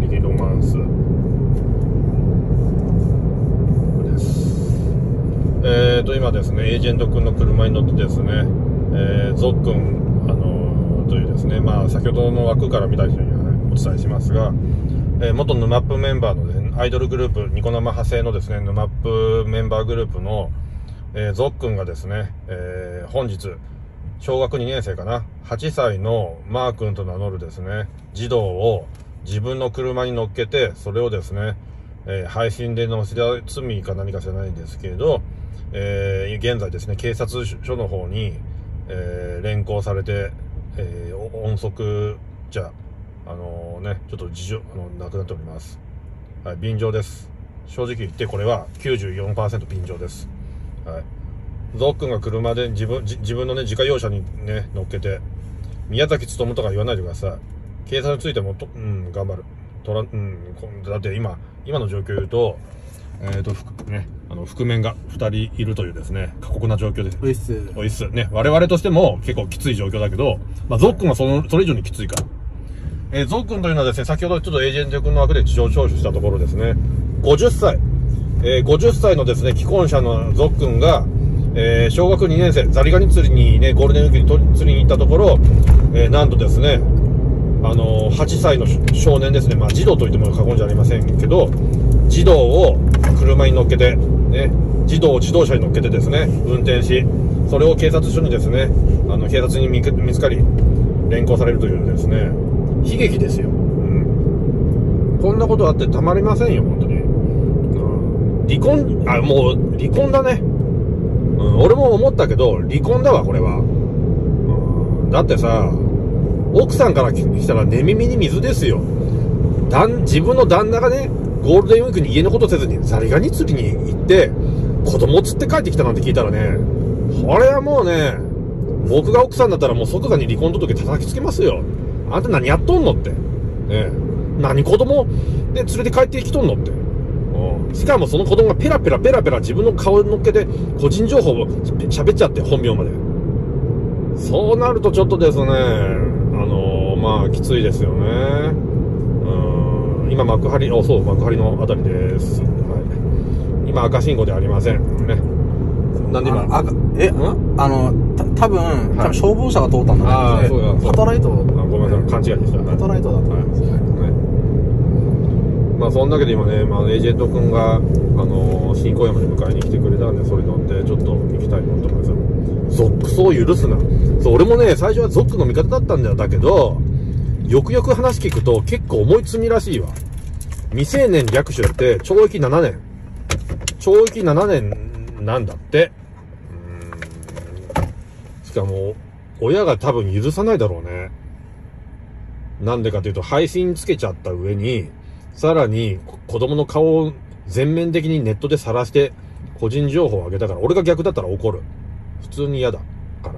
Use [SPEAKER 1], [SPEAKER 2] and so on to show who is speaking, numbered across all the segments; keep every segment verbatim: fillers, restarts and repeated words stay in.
[SPEAKER 1] 力ロマンスです。えーと今ですねエージェント君の車に乗ってですね、えー、ゾックン、あのー、というですね、まあ先ほどの枠から見た人には、ね、お伝えしますが、えー、元ヌマップメンバーの、ね、アイドルグループニコ生派生のですねヌマップメンバーグループの、えー、ゾックンがですね、えー、本日小学にねん生かなはちさいのマー君と名乗るですね児童を自分の車に乗っけて、それをですね、えー、配信で載せた罪か何か知らないんですけど、えー、現在ですね警察署の方に、えー、連行されて、えー、音速じゃあのー、ねちょっと事情あのなくなっております。はい、便乗です。正直言ってこれは きゅうじゅうよんパーセント 便乗です。はい、ゾックンが車で自分自分のね自家用車にね乗っけて宮崎勉とか言わないでください。警察についてもとうん頑張るとら、うん、だって今今の状況を言うとえーとね、あの覆面がふたりいるというですね過酷な状況です。
[SPEAKER 2] おいっす
[SPEAKER 1] おいっすね。我々としても結構きつい状況だけど、まあ、ゾックンはそのそれ以上にきついから、えー、ゾックンというのはですね先ほどちょっとエージェント君の枠で事情聴取したところですねごじゅっさい、えー、ごじゅっさいのですね既婚者のゾックンが、えー、小学にねん生ザリガニ釣りにねゴールデンウィークに釣りに行ったところ、えー、なんとですねあのー、はちさいの少年ですね、まあ児童と言っても過言じゃありませんけど、児童を車に乗っけて、ね、児童を自動車に乗っけてですね、運転し、それを警察署にですね、あの警察に見つかり、連行されるというですね、悲劇ですよ。うん。こんなことあってたまりませんよ、本当に。うん、離婚、あ、もう離婚だね。うん、俺も思ったけど、離婚だわ、これは。うん、だってさ、奥さんから来たら寝耳に水ですよ。だん自分の旦那がね、ゴールデンウィークに家のことせずにザリガニ釣りに行って子供釣って帰ってきたなんて聞いたらね、これはもうね、僕が奥さんだったらもう即座に離婚届叩きつけますよ。あんた何やっとんのって、ね、何子供で連れて帰ってきとんのって、うん、しかもその子供がペラペラペラペラ自分の顔に乗っけて個人情報を喋っちゃって、本名まで。そうなるとちょっとですね、あのー、まあきついですよね。うん、今幕張、あ、そう幕張のあたりです。はい、今赤信号でありませんね。なんで今
[SPEAKER 2] あ赤えんあのた多分、はい、多分消防車が通ったんだけど、ね、
[SPEAKER 1] ああそうだそうだ。
[SPEAKER 2] パトライト、
[SPEAKER 1] あ、ごめんなさい、勘違いでした。
[SPEAKER 2] パトライトだったんですね。はい、
[SPEAKER 1] まあそんだけで今ね、まあ、エージェント君があのー、新小山に迎えに来てくれたんで、それ乗ってちょっと行きたいなと思います。ゾックスを許すな。そう、俺もね、最初はゾックの味方だったんだよ。だけど、よくよく話聞くと結構重い罪らしいわ。未成年略取って懲役ななねん。懲役ななねんなんだって。うーん。しかも、親が多分許さないだろうね。なんでかというと、配信つけちゃった上に、さらに子供の顔を全面的にネットで晒して個人情報を上げたから、俺が逆だったら怒る。普通に嫌だから。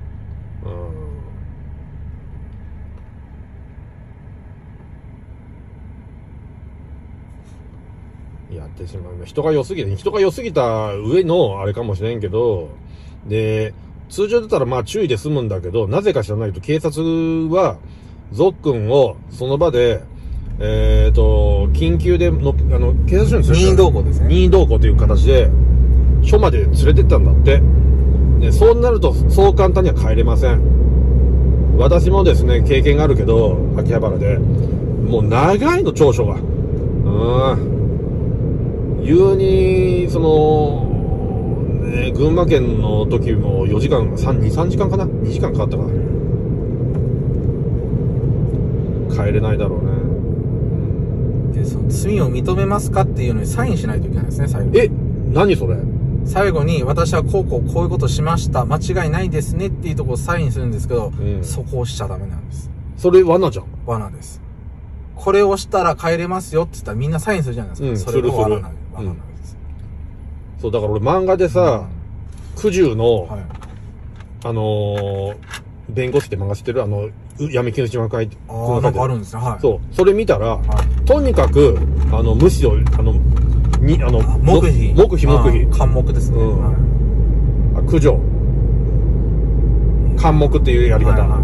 [SPEAKER 1] うん。やってしまう。人が良すぎて、人が良すぎた上のあれかもしれんけど、で、通常だったらまあ注意で済むんだけど、なぜか知らないと警察は、ゾックンをその場で、えっと、緊急での、あの、警察署に連れて
[SPEAKER 2] 任意同行ですね。
[SPEAKER 1] 任意同行という形で、署まで連れてったんだって。で、そうなると、そう簡単には帰れません。私もですね、経験があるけど、秋葉原で、もう長いの、調書が。うん。言うに、その、ね、群馬県の時もよじかん、さん、に、さんじかんかな ?に 時間かかったから。帰れないだろうね。
[SPEAKER 2] で、その罪を認めますかっていうのにサインしないといけないですね、最後。
[SPEAKER 1] え、何それ？
[SPEAKER 2] 最後に、私はこうこうこういうことしました。間違いないですねっていうところをサインするんですけど、うん、そこをしちゃダメなんです。
[SPEAKER 1] それ罠じゃん。
[SPEAKER 2] 罠です。これをしたら帰れますよって言ったらみんなサインするじゃないですか。うん、それも罠なんです。罠なんです。
[SPEAKER 1] そう、だから俺漫画でさ、九十の、はい、あのー、弁護士って漫画知ってる？あの、闇金内島が書いて、
[SPEAKER 2] ああ、なんかあるんですね。はい。
[SPEAKER 1] そう。それ見たら、はい、とにかく、あの、無視を、あの、に、あの、
[SPEAKER 2] 黙秘。
[SPEAKER 1] 黙秘、黙秘。
[SPEAKER 2] 監黙ですね。うん。
[SPEAKER 1] はい、あ、駆除。監黙っていうやり方。はいはいはい、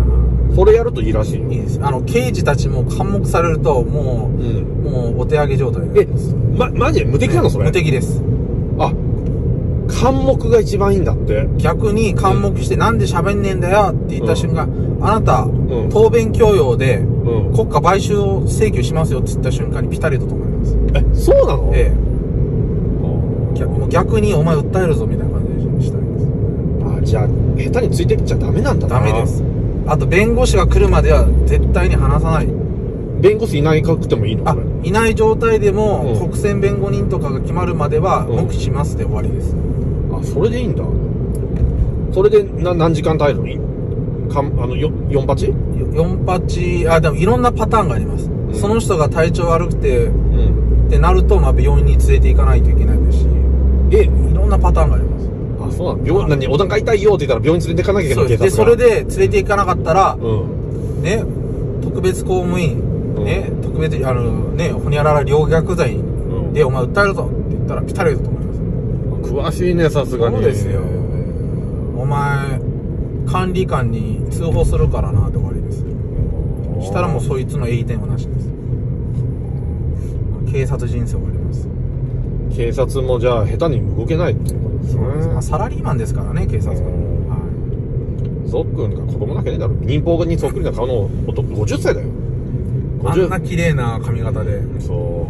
[SPEAKER 1] それやるといいらしい。
[SPEAKER 2] いいです。あの、刑事たちも監目されると、もう、うん、もう、お手上げ状態
[SPEAKER 1] で。え、ま、マジで無敵なのそれ？
[SPEAKER 2] 無敵です。
[SPEAKER 1] あ、監目が一番いいんだって。
[SPEAKER 2] 逆に監目して、うん、なんで喋んねえんだよって言った瞬間、うん、あなた、うん、答弁強要で、うん、国家買収を請求しますよって言った瞬間にピタリと止まります。
[SPEAKER 1] え、そうなの？
[SPEAKER 2] ええ。逆, 逆にお前訴えるぞみたいな感じにしたいです。
[SPEAKER 1] あ、じゃあ、下手についてっちゃダメなんだな。
[SPEAKER 2] ダメです。あと、弁護士が来るまでは絶対に話さない。
[SPEAKER 1] 弁護士いないかくてもいいの？
[SPEAKER 2] あ、いない状態でも、うん、国選弁護人とかが決まるまでは、黙秘しますで終わりです。
[SPEAKER 1] あ、それでいいんだ。それでな何時間耐えるのにかんあのよよん鉢 ?
[SPEAKER 2] よん 鉢、あ、でもいろんなパターンがあります。うん、その人が体調悪くて、うん、ってなると、まあ、病院に連れて行かないといけないですし、え、いろんなパターンがあります。
[SPEAKER 1] あ、そうなの？病院、何、お腹痛いよって言ったら病院連れて行かなきゃいけない。
[SPEAKER 2] そうで、それで連れて行かなかったら、うん、ね、特別公務員、うん、ね、特別、あの、ね、ほにゃらら両虐罪で、お前訴えるぞって言ったらピタリだと思います。
[SPEAKER 1] 詳しいね、さすがに。
[SPEAKER 2] そうですよ。お前、管理官に通報するからなって終わりです。したらもうそいつの栄転はなしです。警察人生終わります。
[SPEAKER 1] 警察もじゃあ下手に動けないっていうことですね。そうです。
[SPEAKER 2] まあ、サラリーマンですからね、警察も。はい。
[SPEAKER 1] ゾックンが子供だけねえだろ。民放にそっくりな顔の男、ごじゅっさいだよ。
[SPEAKER 2] あんな綺麗な髪型で。
[SPEAKER 1] そう。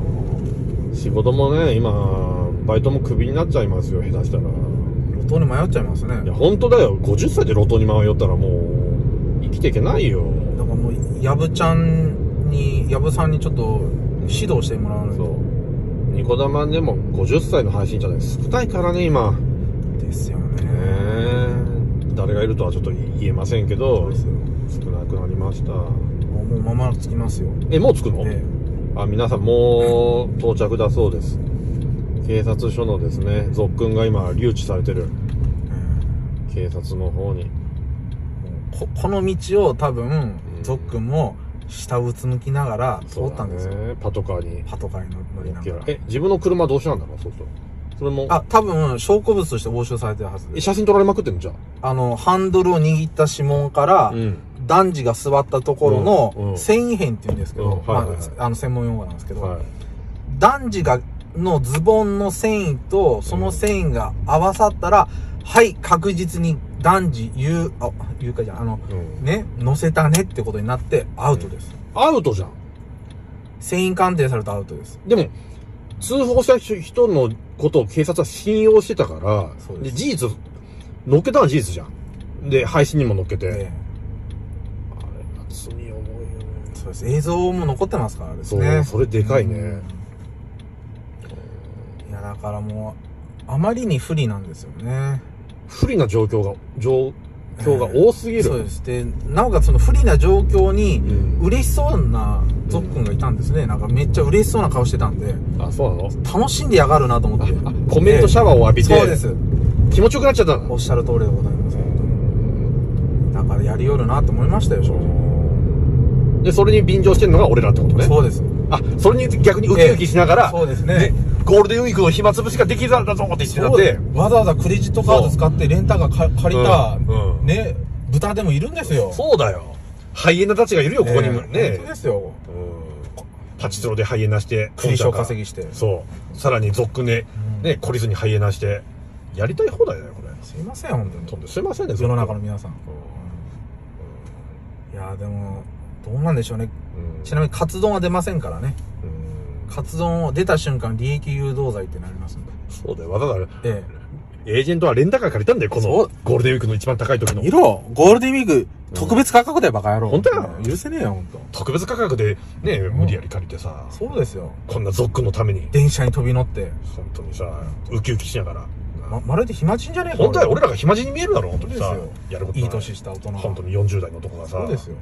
[SPEAKER 1] 仕事もね、今、バイトもクビになっちゃいますよ、下手したら。
[SPEAKER 2] 路頭に迷っちゃいますね。
[SPEAKER 1] いや、本当だよ。ごじゅっさいで路頭に迷ったらもう、生きていけないよ。
[SPEAKER 2] だからもう、ヤブちゃんに、ヤブさんにちょっと、指導してもらわないと。そう。
[SPEAKER 1] ニコ生でもごじゅっさいの配信者で少ないからね、今。
[SPEAKER 2] ですよね。
[SPEAKER 1] ね誰がいるとはちょっと言えませんけど、少なくなりました。も
[SPEAKER 2] う間もなく着きますよ。
[SPEAKER 1] え、もう着くの？ええ、あ、皆さんもう到着だそうです。警察署のですね、ゾックンが今留置されてる。警察の方に。
[SPEAKER 2] こ, この道を多分、うん、ゾックンも、下をうつむきながら通ったんですよ、ね、
[SPEAKER 1] パトカーに
[SPEAKER 2] パトカーに乗りながら。
[SPEAKER 1] え、自分の車どうしたんだろう、そうするとそれも
[SPEAKER 2] あ、多分証拠物として押収されてるはずです。
[SPEAKER 1] え、写真撮られまくってんの？じゃ
[SPEAKER 2] ああのハンドルを握った指紋から、うん、男児が座ったところの繊維片っていうんですけど、あの専門用語なんですけど、はい、男児がのズボンの繊維とその繊維が合わさったら、うん、はい確実に男児誘あ誘拐じゃんあの、うん、ね乗せたねってことになってアウトです、
[SPEAKER 1] うん、アウトじゃん。
[SPEAKER 2] 繊維鑑定されたアウトです。
[SPEAKER 1] でも通報した人のことを警察は信用してたから、そうです。で事実乗っけたのは事実じゃん。で配信にも乗っけて、ええ、あれは罪重いよね。
[SPEAKER 2] そうです。映像も残ってますからですね。
[SPEAKER 1] そう、それでかいね、うん、
[SPEAKER 2] いやだからもうあまりに不利なんですよね。
[SPEAKER 1] 不利な状況が状況が多すぎる、えー、
[SPEAKER 2] そうです。でなおかつその不利な状況に嬉しそうなゾックンがいたんですね、うん、なんかめっちゃ嬉しそうな顔してたんで、
[SPEAKER 1] あ、そうなの？
[SPEAKER 2] 楽しんでやがるなと思って、
[SPEAKER 1] ああコメントシャワーを浴びて、
[SPEAKER 2] えー、そうです。
[SPEAKER 1] 気持ちよくなっちゃったの。
[SPEAKER 2] おっしゃる通りでございます。だからやりよるなと思いましたよ、正直。
[SPEAKER 1] でそれに便乗してるのが俺らってことね。
[SPEAKER 2] そうです。
[SPEAKER 1] あ、それに逆にウキウキしながら、
[SPEAKER 2] えー、そうですね。
[SPEAKER 1] ゴールデンウィークの暇つぶしができるんだぞって言ってたんで、
[SPEAKER 2] わざわざクレジットカード使ってレンタカー借りた、うんうん、ね、豚でもいるんですよ。
[SPEAKER 1] そうだよ。ハイエナたちがいるよ、ここにもね。
[SPEAKER 2] えー、本当ですよ。うん、
[SPEAKER 1] パチスロでハイエナして、
[SPEAKER 2] 勲章稼ぎして。
[SPEAKER 1] そう。さらにゾックね、うん、ね、懲りずにハイエナして、やりたい放題だよ、これ。
[SPEAKER 2] すいません、本当に。
[SPEAKER 1] すいませんね、
[SPEAKER 2] 世の中の皆さん。うん、いや、でも、どうなんでしょうね。うん、ちなみに、カツ丼は出ませんからね。カツ丼を出た瞬間利益誘導罪ってなりますんで。
[SPEAKER 1] そうだよ。わざわざ、ええ、エージェントはレンタカー借りたんだよ、このゴールデンウィークの一番高い時の。
[SPEAKER 2] いろ、ゴールデンウィーク特別価格でバカ野郎。
[SPEAKER 1] 本当や。
[SPEAKER 2] 許せねえよ、本当。
[SPEAKER 1] 特別価格でね、無理やり借りてさ。
[SPEAKER 2] そうですよ。
[SPEAKER 1] こんなゾックのために。
[SPEAKER 2] 電車に飛び乗って。
[SPEAKER 1] 本当にさ、ウキウキしながら。
[SPEAKER 2] ま、まるで暇人じゃねえか。
[SPEAKER 1] 本当は俺らが暇人に見えるだろ、本当にさ。
[SPEAKER 2] やることいい年した大人が。
[SPEAKER 1] 本当によんじゅう代の男がさ。
[SPEAKER 2] そうですよ。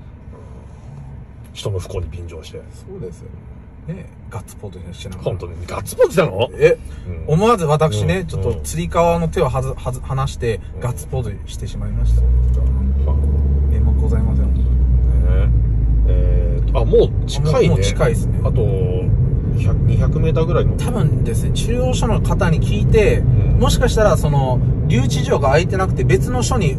[SPEAKER 1] 人の不幸に便乗して。
[SPEAKER 2] そうですよ。ね、ガッツポーズしながら。
[SPEAKER 1] 本当にガッツポーズしたの？
[SPEAKER 2] え、うん、思わず私ね、うん、ちょっと釣り革の手をはずはず離して、うん、ガッツポーズしてしまいました。面目ございません。ね
[SPEAKER 1] えー、あ、もう近いね。
[SPEAKER 2] もう近いですね。
[SPEAKER 1] あとにひゃくメーターぐらいの。
[SPEAKER 2] 多分ですね、中央署の方に聞いて、うん、もしかしたらその留置場が空いてなくて別の署に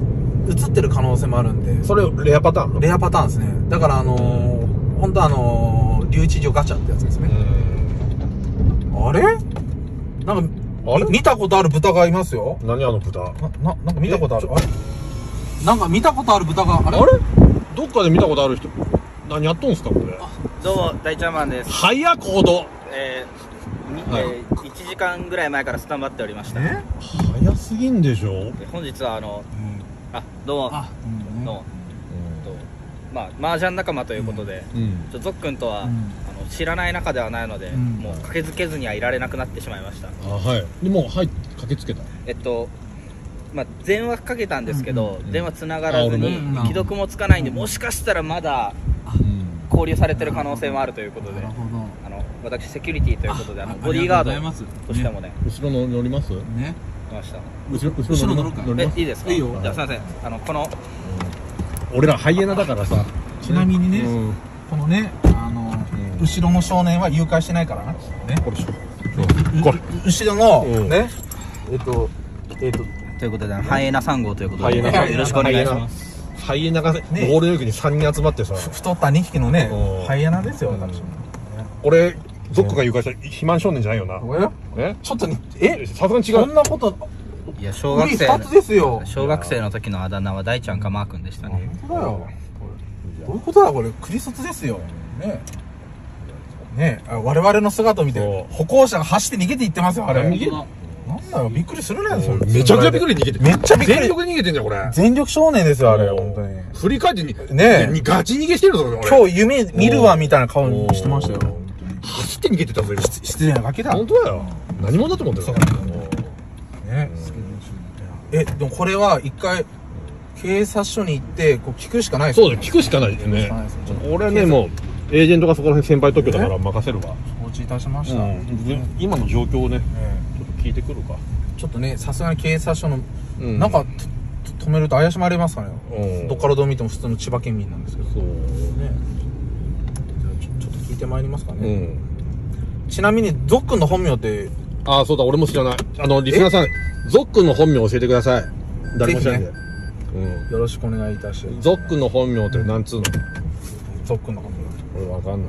[SPEAKER 2] 映ってる可能性もあるんで。
[SPEAKER 1] それレアパターン？
[SPEAKER 2] レアパターンですね。だからあのー、本当あのー、留置所ガチャってやつですね。あれなんか、あれ見たことある豚がいますよ。
[SPEAKER 1] 何あの豚？
[SPEAKER 2] な、な、なんか見たことある。あれなんか見たことある豚が、あれ
[SPEAKER 1] あれどっかで見たことある人、何やっとんすかこれ。
[SPEAKER 3] どうも、大ちゃんマンです。
[SPEAKER 1] 早く行動。
[SPEAKER 3] えー、はい、えー、いちじかんぐらい前からスタンバっておりました。
[SPEAKER 1] え早すぎんでしょ。
[SPEAKER 3] 本日はあの、うん、あ、どうも、あ、うん、どうも、うん、まあ、麻雀仲間ということで、うん、ちょゾックンとは、うん、あの知らない仲ではないので、うん、もう駆けつけずにはいられなくなってしまいました。
[SPEAKER 1] あ、はい。でもう、はい、駆けつけた。
[SPEAKER 3] えっと、まあ、電話かけたんですけど、うん、電話つながらずに、既読もつかないんで、もしかしたらまだ、交流されてる可能性もあるということで、あの私セキュリティということで、あのボディーガードとしてもね、
[SPEAKER 1] 後ろの乗りますね。
[SPEAKER 3] 来ました。
[SPEAKER 1] 後ろ後ろ乗るか。
[SPEAKER 3] え、いいですか？いいよ。じゃあすみません。あのこの
[SPEAKER 1] 俺らハイエナだからさ。
[SPEAKER 2] ちなみにね、このね、あの後ろの少年は誘拐してないからな。ね。これこれ後ろのね、えっとえっと
[SPEAKER 3] ということでハイエナさん号ということでよろしくお願いします。
[SPEAKER 1] ハイエナがゴールデンウィークにさんにん集まってさ、
[SPEAKER 2] 太ったにひきのねハイエナですよ。私
[SPEAKER 1] 俺ゾックが誘拐した肥満少年じゃないよな。
[SPEAKER 2] えちょっとえ
[SPEAKER 1] さすがに違う。
[SPEAKER 2] そんなこと。
[SPEAKER 3] いや、小学生
[SPEAKER 2] ふたつですよ。
[SPEAKER 3] 小学生の時のあだ名は大ちゃんかマー君でしたね。
[SPEAKER 2] 本当だよ。どういうことだこれ。クリソツですよね。ねえ、我々の姿を見て歩行者が走って逃げていってますよ。あれ逃げなんだよ、びっくりするね。
[SPEAKER 1] めちゃくちゃびっくり逃げてる。
[SPEAKER 2] めっちゃびっくり。
[SPEAKER 1] 全力で逃げてんじゃんこれ。
[SPEAKER 2] 全力少年ですよあれ。本当に
[SPEAKER 1] 振り返ってに
[SPEAKER 2] ねえ
[SPEAKER 1] ガチ逃げしてるぞ。
[SPEAKER 2] 今日夢見るわみたいな顔してましたよ。
[SPEAKER 1] 走って逃げてたぞ。
[SPEAKER 2] 失礼なガキだ。
[SPEAKER 1] 本当だよ。何者だと思ってる
[SPEAKER 2] ね。え、でもこれは一回警察署に行ってこう聞くしかないですね。
[SPEAKER 1] そうだよ、聞くしかないですね。俺はねもうエージェントがそこら辺先輩特許だから任せるわ。
[SPEAKER 2] 承知いたしました。
[SPEAKER 1] 今の状況をねちょっと聞いてくるか。
[SPEAKER 2] ちょっとねさすがに警察署のなんか止めると怪しまれますかね。どっからどう見ても普通の千葉県民なんですけど。そうね。じゃあちょっと聞いてまいりますかね。ちなみにゾックンの本名って。
[SPEAKER 1] ああ、そうだ、俺も知らない。あの、リスナーさん、ゾックンの本名教えてください。誰も知らないんで。
[SPEAKER 2] よろしくお願いいたします。
[SPEAKER 1] ゾックンの本名って何つうの？
[SPEAKER 2] ゾックンの本名。
[SPEAKER 1] 俺わかんない。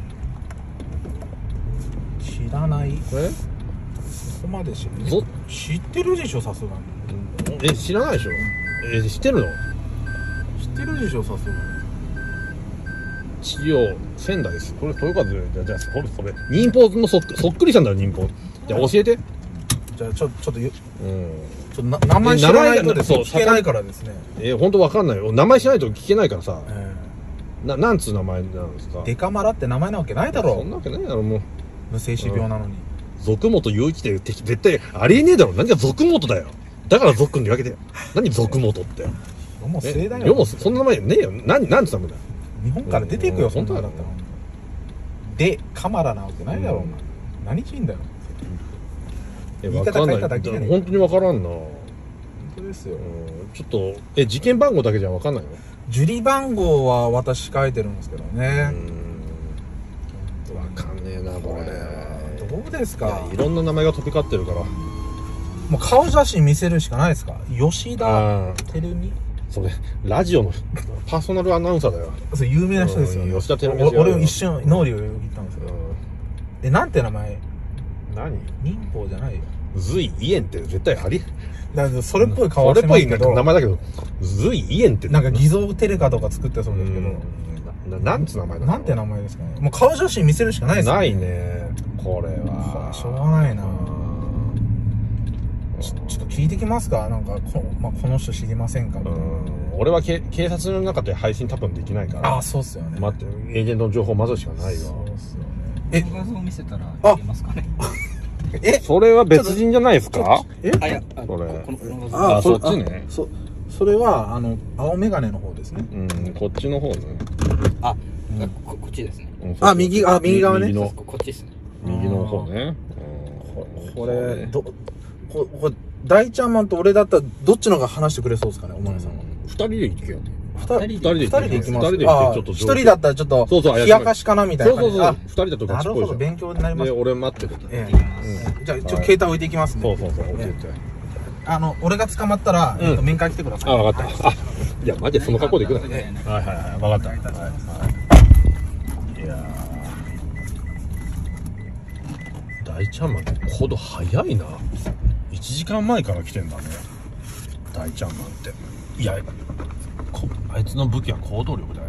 [SPEAKER 2] 知らない。
[SPEAKER 1] え？
[SPEAKER 2] そこまで知る。知ってるでしょ、さすがに。
[SPEAKER 1] え、知らないでしょ？え、知ってるの？
[SPEAKER 2] 知ってるでしょ、さすがに。
[SPEAKER 1] 千代仙台です。これ豊川でじゃじゃそれそれ民放のそっそっくりしたんだよ民放。じゃあ教えて。じゃあちょちょっとゆうんちょっとな名前知らないとですね聞けないからですね。え本当わかんないよ。名前知らないと聞けないからさ。えー、ななんつう名前なんですか。デカマラって名前なわけないだろ。そんなわけないだろもう。無精子病なのに。俗本雄一って絶対ありえねえだろ。何が俗本だよ。だから俗君に分けて。何俗本って。世も末だよ。世もそんな名前ねえよ。何なんつったんだよ。日本から出ていくよ、そんなのだったら。で、カマラなわけないだろ、お前。何人だよ。言い方変えただけじゃねえ。本当にわからんな。本当ですよ。ちょっと、え、事件番号だけじゃわかんないの？受理番号は私書いてるんですけどね。わかんねえな、これ。どうですか？いろんな名前が飛び交ってるから。もう顔写真見せるしかないですか？吉田照美？それラジオのパーソナルアナウンサーだよ。それ有名な人ですよね。吉田照美。俺も一瞬脳裏をよぎったんですけど。え、なんて名前？何？民法じゃないよ。隋イエンって絶対あり。だからそれっぽい顔はしてますけど。それっぽい名前だけど、隋イエンってなんか偽造テレカとか作ってそうですけど。な、なんつ名前だ？なんて名前ですかね。もう顔写真見せるしかないですね。ないね。これは。しょうがないな。ちょ, ちょっと聞いてきますか。なんか こ,、まあ、この人知りませんかみたいな。俺はけ警察の中で配信多分できないから。ああ、そうっすよね。待って、エージェントの情報混ぜるしかないよ。そうっすよね。え、画像見せたらいけますかね。え、それは別人じゃないですか？え、あ、いや、それ。ああ、そっちね。そそれはあの青メガネの方ですね。うん、こっちの方ね。あ、こっちですね。あ、右あ右側ね。こっちですね。右の方ね。これど。これ大ちゃんマンと俺だったらどっちのが話してくれそうですかね、お前さんは。二人で行けよ。二人で二人で行きます。二人で行ってちょっと一人だったらちょっと冷やかしかなみたいな。そうそうそう。二人だとガチっぽいじゃん。なるほど、勉強になります。で俺待ってる。ええ。じゃあちょっと携帯置いていきますね。そうそうそう。置いてって。
[SPEAKER 2] あの俺が捕まったら、うん、えっと面会来てください。
[SPEAKER 1] あ、分かった。あ、いやマジでその格好で行くな。はいはいはい、分かった。はいはい、いやー、大ちゃんマンって行動早いな。いちじかんまえから来てんだね、大ちゃんマンって。いや、あいつの武器は行動力だよ。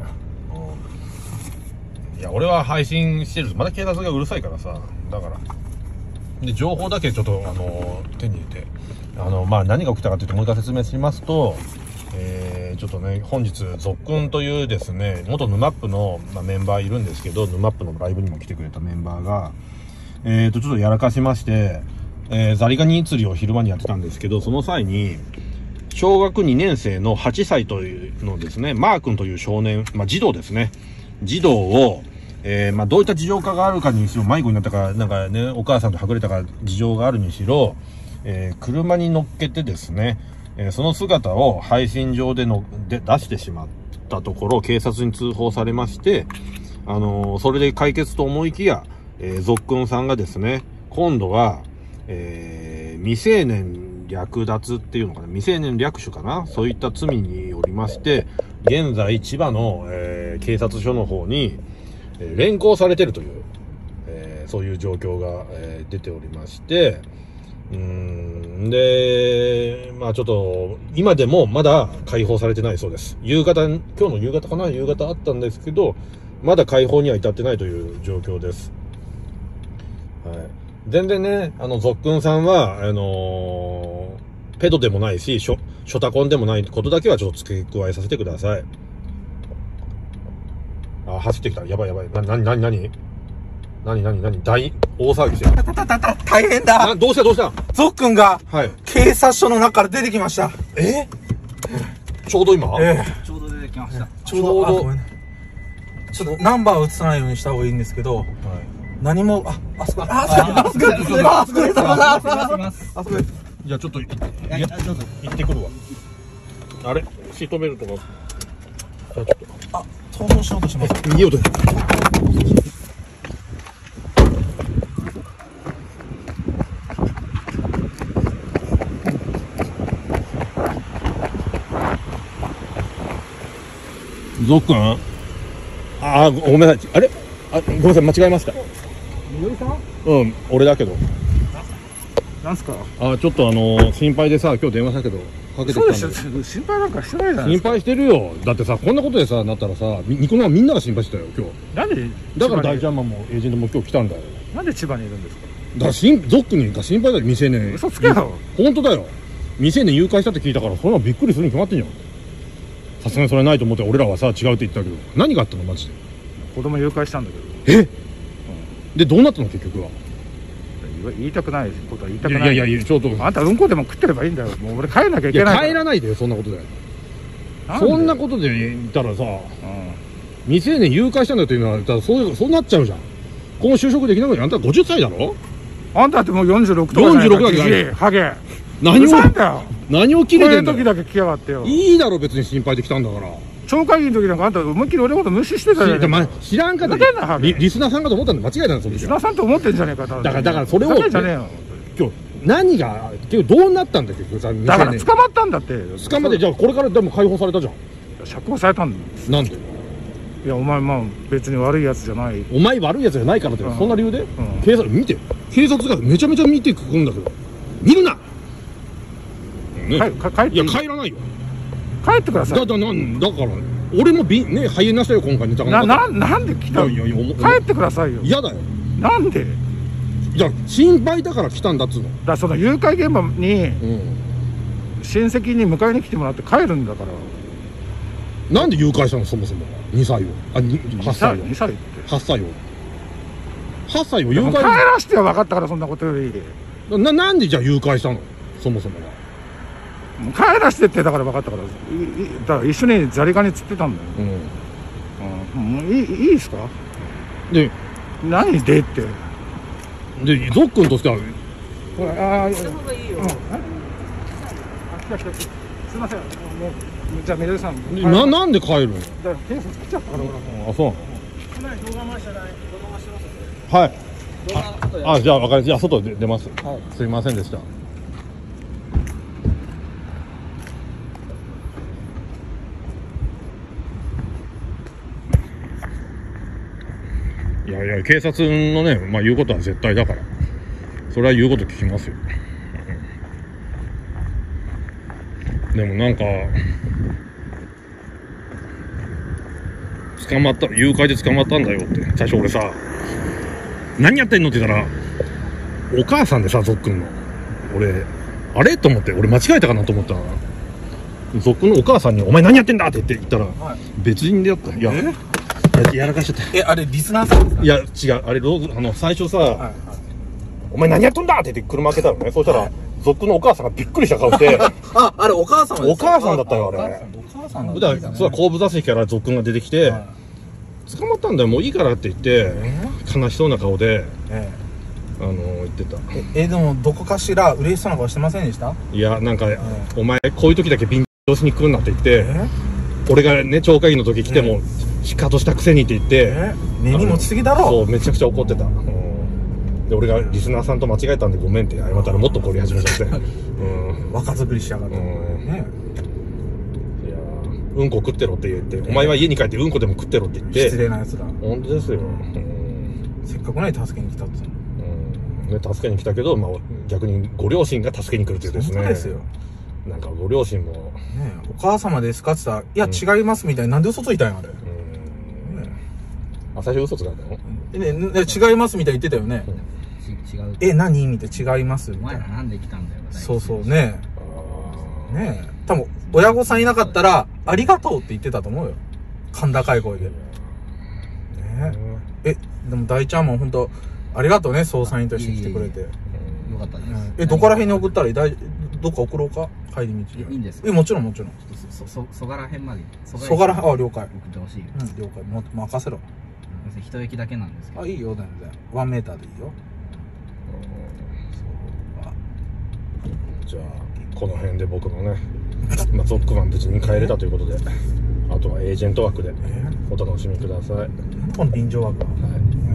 [SPEAKER 1] いや、俺は配信してるとまだ警察がうるさいからさ、だからで情報だけちょっとあの手に入れて、あのまあ何が起きたかというともう一回説明しますと、えー、ちょっとね本日ゾックンというですね元ヌマップの、まあ、メンバーいるんですけど、ヌマップのライブにも来てくれたメンバーがえーとちょっとやらかしまして、えー、ザリガニ釣りを昼間にやってたんですけど、その際に小学にねん生のはっさいというのですね、マー君という少年、まあ児童ですね、児童をえー、まあどういった事情かがあるかにしろ、迷子になったかなんかね、お母さんとはぐれたか事情があるにしろ、えー、車に乗っけてですね、えー、その姿を配信上でので出してしまったところ、警察に通報されまして、あのー、それで解決と思いきや、えー、ゾックンさんがですね、今度は、えー、未成年略奪っていうのかな、未成年略取かな、そういった罪によりまして、現在千葉の、えー、警察署の方に連行されてるという、えー、そういう状況が、えー、出ておりまして、うーんで、まあちょっと今でもまだ解放されてないそうです。夕方、今日の夕方かな、夕方あったんですけど、まだ解放には至ってないという状況です。はい。全然ね、あのゾックンさんはあのー、ペドでもないし、ショ、ショタコンでもないことだけはちょっと付け加えさせてください。あ、走ってきた。やばいやばい。な、なになになになになになに大、大騒ぎしてる。
[SPEAKER 2] たたたた、大変だ。
[SPEAKER 1] どうしたどうした
[SPEAKER 2] ゾックンが、
[SPEAKER 1] はい。
[SPEAKER 2] 警察署の中から出てきました。
[SPEAKER 1] えちょうど今
[SPEAKER 2] え
[SPEAKER 3] えちょうど出てきました。
[SPEAKER 2] ちょうど、ちょっとナンバーを映さないようにした方がいいんですけど、はい、何も、あ、あそこ、あ、あそこ、あそこ、あそこ、あそこ、
[SPEAKER 1] じゃあちょっと、いや、行ってくるわ。あれシートベルトが、じゃあちょっと。
[SPEAKER 2] あ、逃走しようとします。
[SPEAKER 1] 逃げようと。ゾックン、あー、ごめんなさい。あれあ、ごめんなさい、間違えました。
[SPEAKER 2] みよりさん？
[SPEAKER 1] うん、俺だけど。
[SPEAKER 2] なんすか？
[SPEAKER 1] あ、ちょっとあのー、心配でさ、今日電話したけど、かけてきたんだけど。
[SPEAKER 2] そうでしょ、心配なんかしてないじゃないですか。
[SPEAKER 1] 心配してるよ。だってさ、こんなことでさ、なったらさ、ニコ生みんなが心配してたよ、今日。
[SPEAKER 2] なんで
[SPEAKER 1] だから大ジャンマンもエージェントも今日来たんだよ。
[SPEAKER 2] なんで千葉にいるんですか？
[SPEAKER 1] だからしん、ゾックにが心配だよ、未成年。
[SPEAKER 2] 嘘つけよ。
[SPEAKER 1] 本当だよ。未成年誘拐したって聞いたから、そんなのびっくりするに決まってんじゃん。さすがにそれないと思って俺らはさ、違うって言ったけど、何があったのマジで。
[SPEAKER 2] 子供誘拐したんだけど。え、うん、
[SPEAKER 1] で、どうなったの結局は。
[SPEAKER 2] 言いたくないことは言いたくない。
[SPEAKER 1] いやいやいや、ちょっと
[SPEAKER 2] あんたうんこでも食ってればいいんだよ。もう俺帰んなきゃいけない。
[SPEAKER 1] いや、帰らないでよ、そんなことで。そんなことで言ったらさ、うん、未成年誘拐したんだというのは、そういう、そうなっちゃうじゃん。この就職できなくて、あんたごじゅっさいだろ。あんたってもうよんじゅうろくとかじゃないか。よんじゅうろくだけハゲ。何を、何を切れてんだよ。こういう時だけ来やがってよ。いいだろ、別に心配で来たんだから。町会議の時なんかあんた思いっきり俺のこと無視してたじゃないか。知らんかった。リ、リスナーさんかと思ったんだ。間違いないその時。リスナーさんと思ってんじゃねえか。だから、だからそれを。じゃねえよ。今日、何が、結局どうなったんだよ、結局さ。だから捕まったんだって。捕まって、じゃあこれからでも解放されたじゃん。釈放されたんだ。なんで？いや、お前まあ別に悪いやつじゃない。お前悪いやつじゃないからって、そんな理由で？警察、見て。警察がめちゃめちゃ見てくるんだけど。見るな！ね、帰って。いや、帰らないよ。帰ってください。だ、だ、なん、だから、俺もび、ね、ハイエナしたよ、今回ネタがな。な、なんで来たの？いやいや、帰ってくださいよ。嫌だよ。なんで？いや、心配だから来たんだっつうの。だから、その誘拐現場に、うん、親戚に迎えに来てもらって帰るんだから。なんで誘拐したの、そもそも。にさいを。あ、はっさいを。にさいって。はっさいを。はっさいを誘拐。帰らしては分かったから、そんなことより。な、なんでじゃあ誘拐したの？そもそもは。帰らしてってだから分かったから、だから一緒にザリガニ釣ってたんだよ。うん。うん、いい、いいですか？で、何でって。で、ゾックンとしては。ほら、ああ、した方がいいよ。うん。あ、来た来た。すいません。もう、じゃあ、みどりさん。な、なんで帰るの？だから、警察来ちゃったから、俺。あ、そうなの。かなり動画回してない。動画回してます。はい。あ、じゃあ、分かりました。じゃあ、外で出ます。はい。すいませんでした。 いや警察のね、まあ、言うことは絶対だからそれは言うこと聞きますよ、うん、でもなんか捕まった誘拐で捕まったんだよって最初俺さ何やってんのって言ったらお母さんでさゾックンの俺あれと思って俺間違えたかなと思ったらゾックンのお母さんに「お前何やってんだ!」って言って言ったら、はい、別人でやったいややらかしちゃった
[SPEAKER 2] えあれリスナーさんですか？
[SPEAKER 1] いや違うあれローズあの最初さ、はいはい、お前何やっとんだって言って車開けたのねそしたら、はい、ゾックンのお母さんがびっくりした顔して
[SPEAKER 2] ああれお母さんですか？
[SPEAKER 1] お母さんだったよあれ
[SPEAKER 2] お母さんだ
[SPEAKER 1] ったんだ、ね、それは後部座席からゾックンが出てきて、はい、捕まったんだよもういいからって言って、えー、悲しそうな顔で、えー、あのー、言ってた
[SPEAKER 2] ええでもどこかしら嬉しそうな顔してませんでした？
[SPEAKER 1] いやなんか、えー、お前こういう時だけ便乗しに来るなって言って、えー、俺がね町会議の時来ても、えーシカトしたくせにって言って、
[SPEAKER 2] え根に持ちすぎだろ。
[SPEAKER 1] そうめちゃくちゃ怒ってた、うん、で俺がリスナーさんと間違えたんでごめんって謝ったらもっと怒り始めちゃって、うん、
[SPEAKER 2] 若作りしやがって、うんね、
[SPEAKER 1] いやうんこ食ってろって言って、えー、お前は家に帰ってうんこでも食ってろって言って
[SPEAKER 2] 失礼なやつだ
[SPEAKER 1] 本当ですよ、うん、
[SPEAKER 2] せっかくね助けに来たって
[SPEAKER 1] うん、ね、助けに来たけど、まあ、逆にご両親が助けに来るっていうですね
[SPEAKER 2] そうですよ
[SPEAKER 1] なんかご両親も、
[SPEAKER 2] ね、お母様ですかって言ったら「いや違います」みたいな、なんで嘘ついたんやあれ、うん
[SPEAKER 1] あ最初嘘つかれたの？
[SPEAKER 2] ねね違いますみたいに言ってたよね。違う。え何みたいな違いますみたいな。お前らなんで来たんだよ。そうそうね。ねえ多分親御さんいなかったらありがとうって言ってたと思うよ。甲高い声で。ねえでも大ちゃんも本当ありがとうね捜査員として来てくれて。よかったです。えどこら辺に送ったらいい？どっか送ろうか帰り道。いいんですか？えもちろんもちろん。そそそがら辺まで。そがらあ了解。送ってほしい。うん了解も任せろ。一駅だけなんですけど。あいいよ全然ワンメーターでいいよ。
[SPEAKER 1] じゃあこの辺で僕のねまあゾックマン無事に帰れたということであとはエージェント枠でお楽しみください。
[SPEAKER 2] この便乗枠は、はい、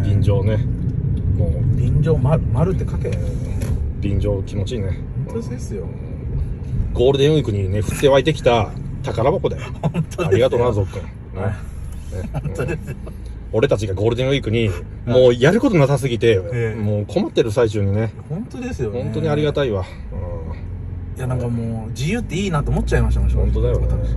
[SPEAKER 1] 便乗ねもう
[SPEAKER 2] 便乗丸丸って書け
[SPEAKER 1] 便乗気持ちいいね
[SPEAKER 2] 本当ですよ。
[SPEAKER 1] ゴールデンウィークにね降って湧いてきた宝箱だよありがとうなゾックン、ねね、本当ですよ。俺たちがゴールデンウィークにもうやることなさすぎて、えー、もう困ってる最中にね
[SPEAKER 2] 本当ですよね
[SPEAKER 1] 本当にありがたいわ、
[SPEAKER 2] うん、いやなんかもう自由っていいなと思っちゃいましたもん
[SPEAKER 1] 本当だよね、うん、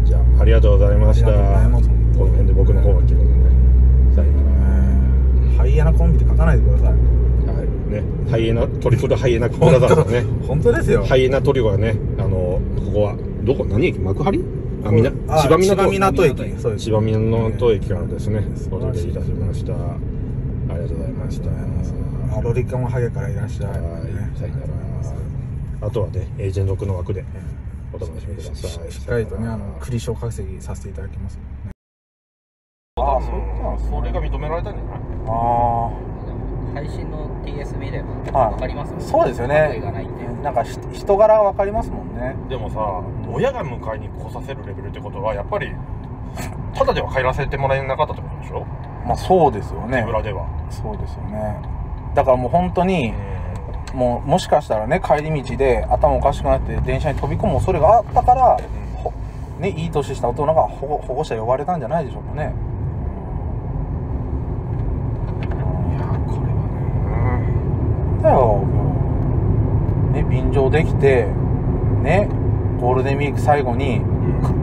[SPEAKER 1] じゃあありがとうございました。この辺で僕の方が気分でねさよな
[SPEAKER 2] ら。ハイエナコンビって書かないでください。はい
[SPEAKER 1] ねハイエナトリプルハイエナブラザーズね
[SPEAKER 2] 本当ですよ。
[SPEAKER 1] ハイエナトリオがねあのここはどこ何駅幕張あ、みな、千葉
[SPEAKER 2] 港駅。
[SPEAKER 1] 千葉港駅からですね、お届けいたしました。ありがとうございました。
[SPEAKER 2] あ、ロリカンハゲからいらっしゃい。はい、
[SPEAKER 1] さよなら。あとはね、エージェントの枠でお楽しみください。
[SPEAKER 2] しっかりとね、あの、クリショー稼ぎさせていただきます。
[SPEAKER 1] ああ、そうか。それが認められたんじゃない？あ
[SPEAKER 3] あ。配信の ティーエス 見れば分かりますもんね。
[SPEAKER 2] そうですよね。なんか人柄が分かりますもんね。
[SPEAKER 1] でもさ、親が迎えに来させるレベルってことはやっぱりただでは帰らせてもらえなかったってことでしょ？
[SPEAKER 2] まあそうですよね。
[SPEAKER 1] 手ぶらでは。そう
[SPEAKER 2] ですよね。だからもう本当にもうもしかしたらね帰り道で頭おかしくなって電車に飛び込む恐れがあったから、うん、ねいい年した大人が保護、保護者呼ばれたんじゃないでしょうかね。だよね便乗できてねゴールデンウィーク最後に、うん、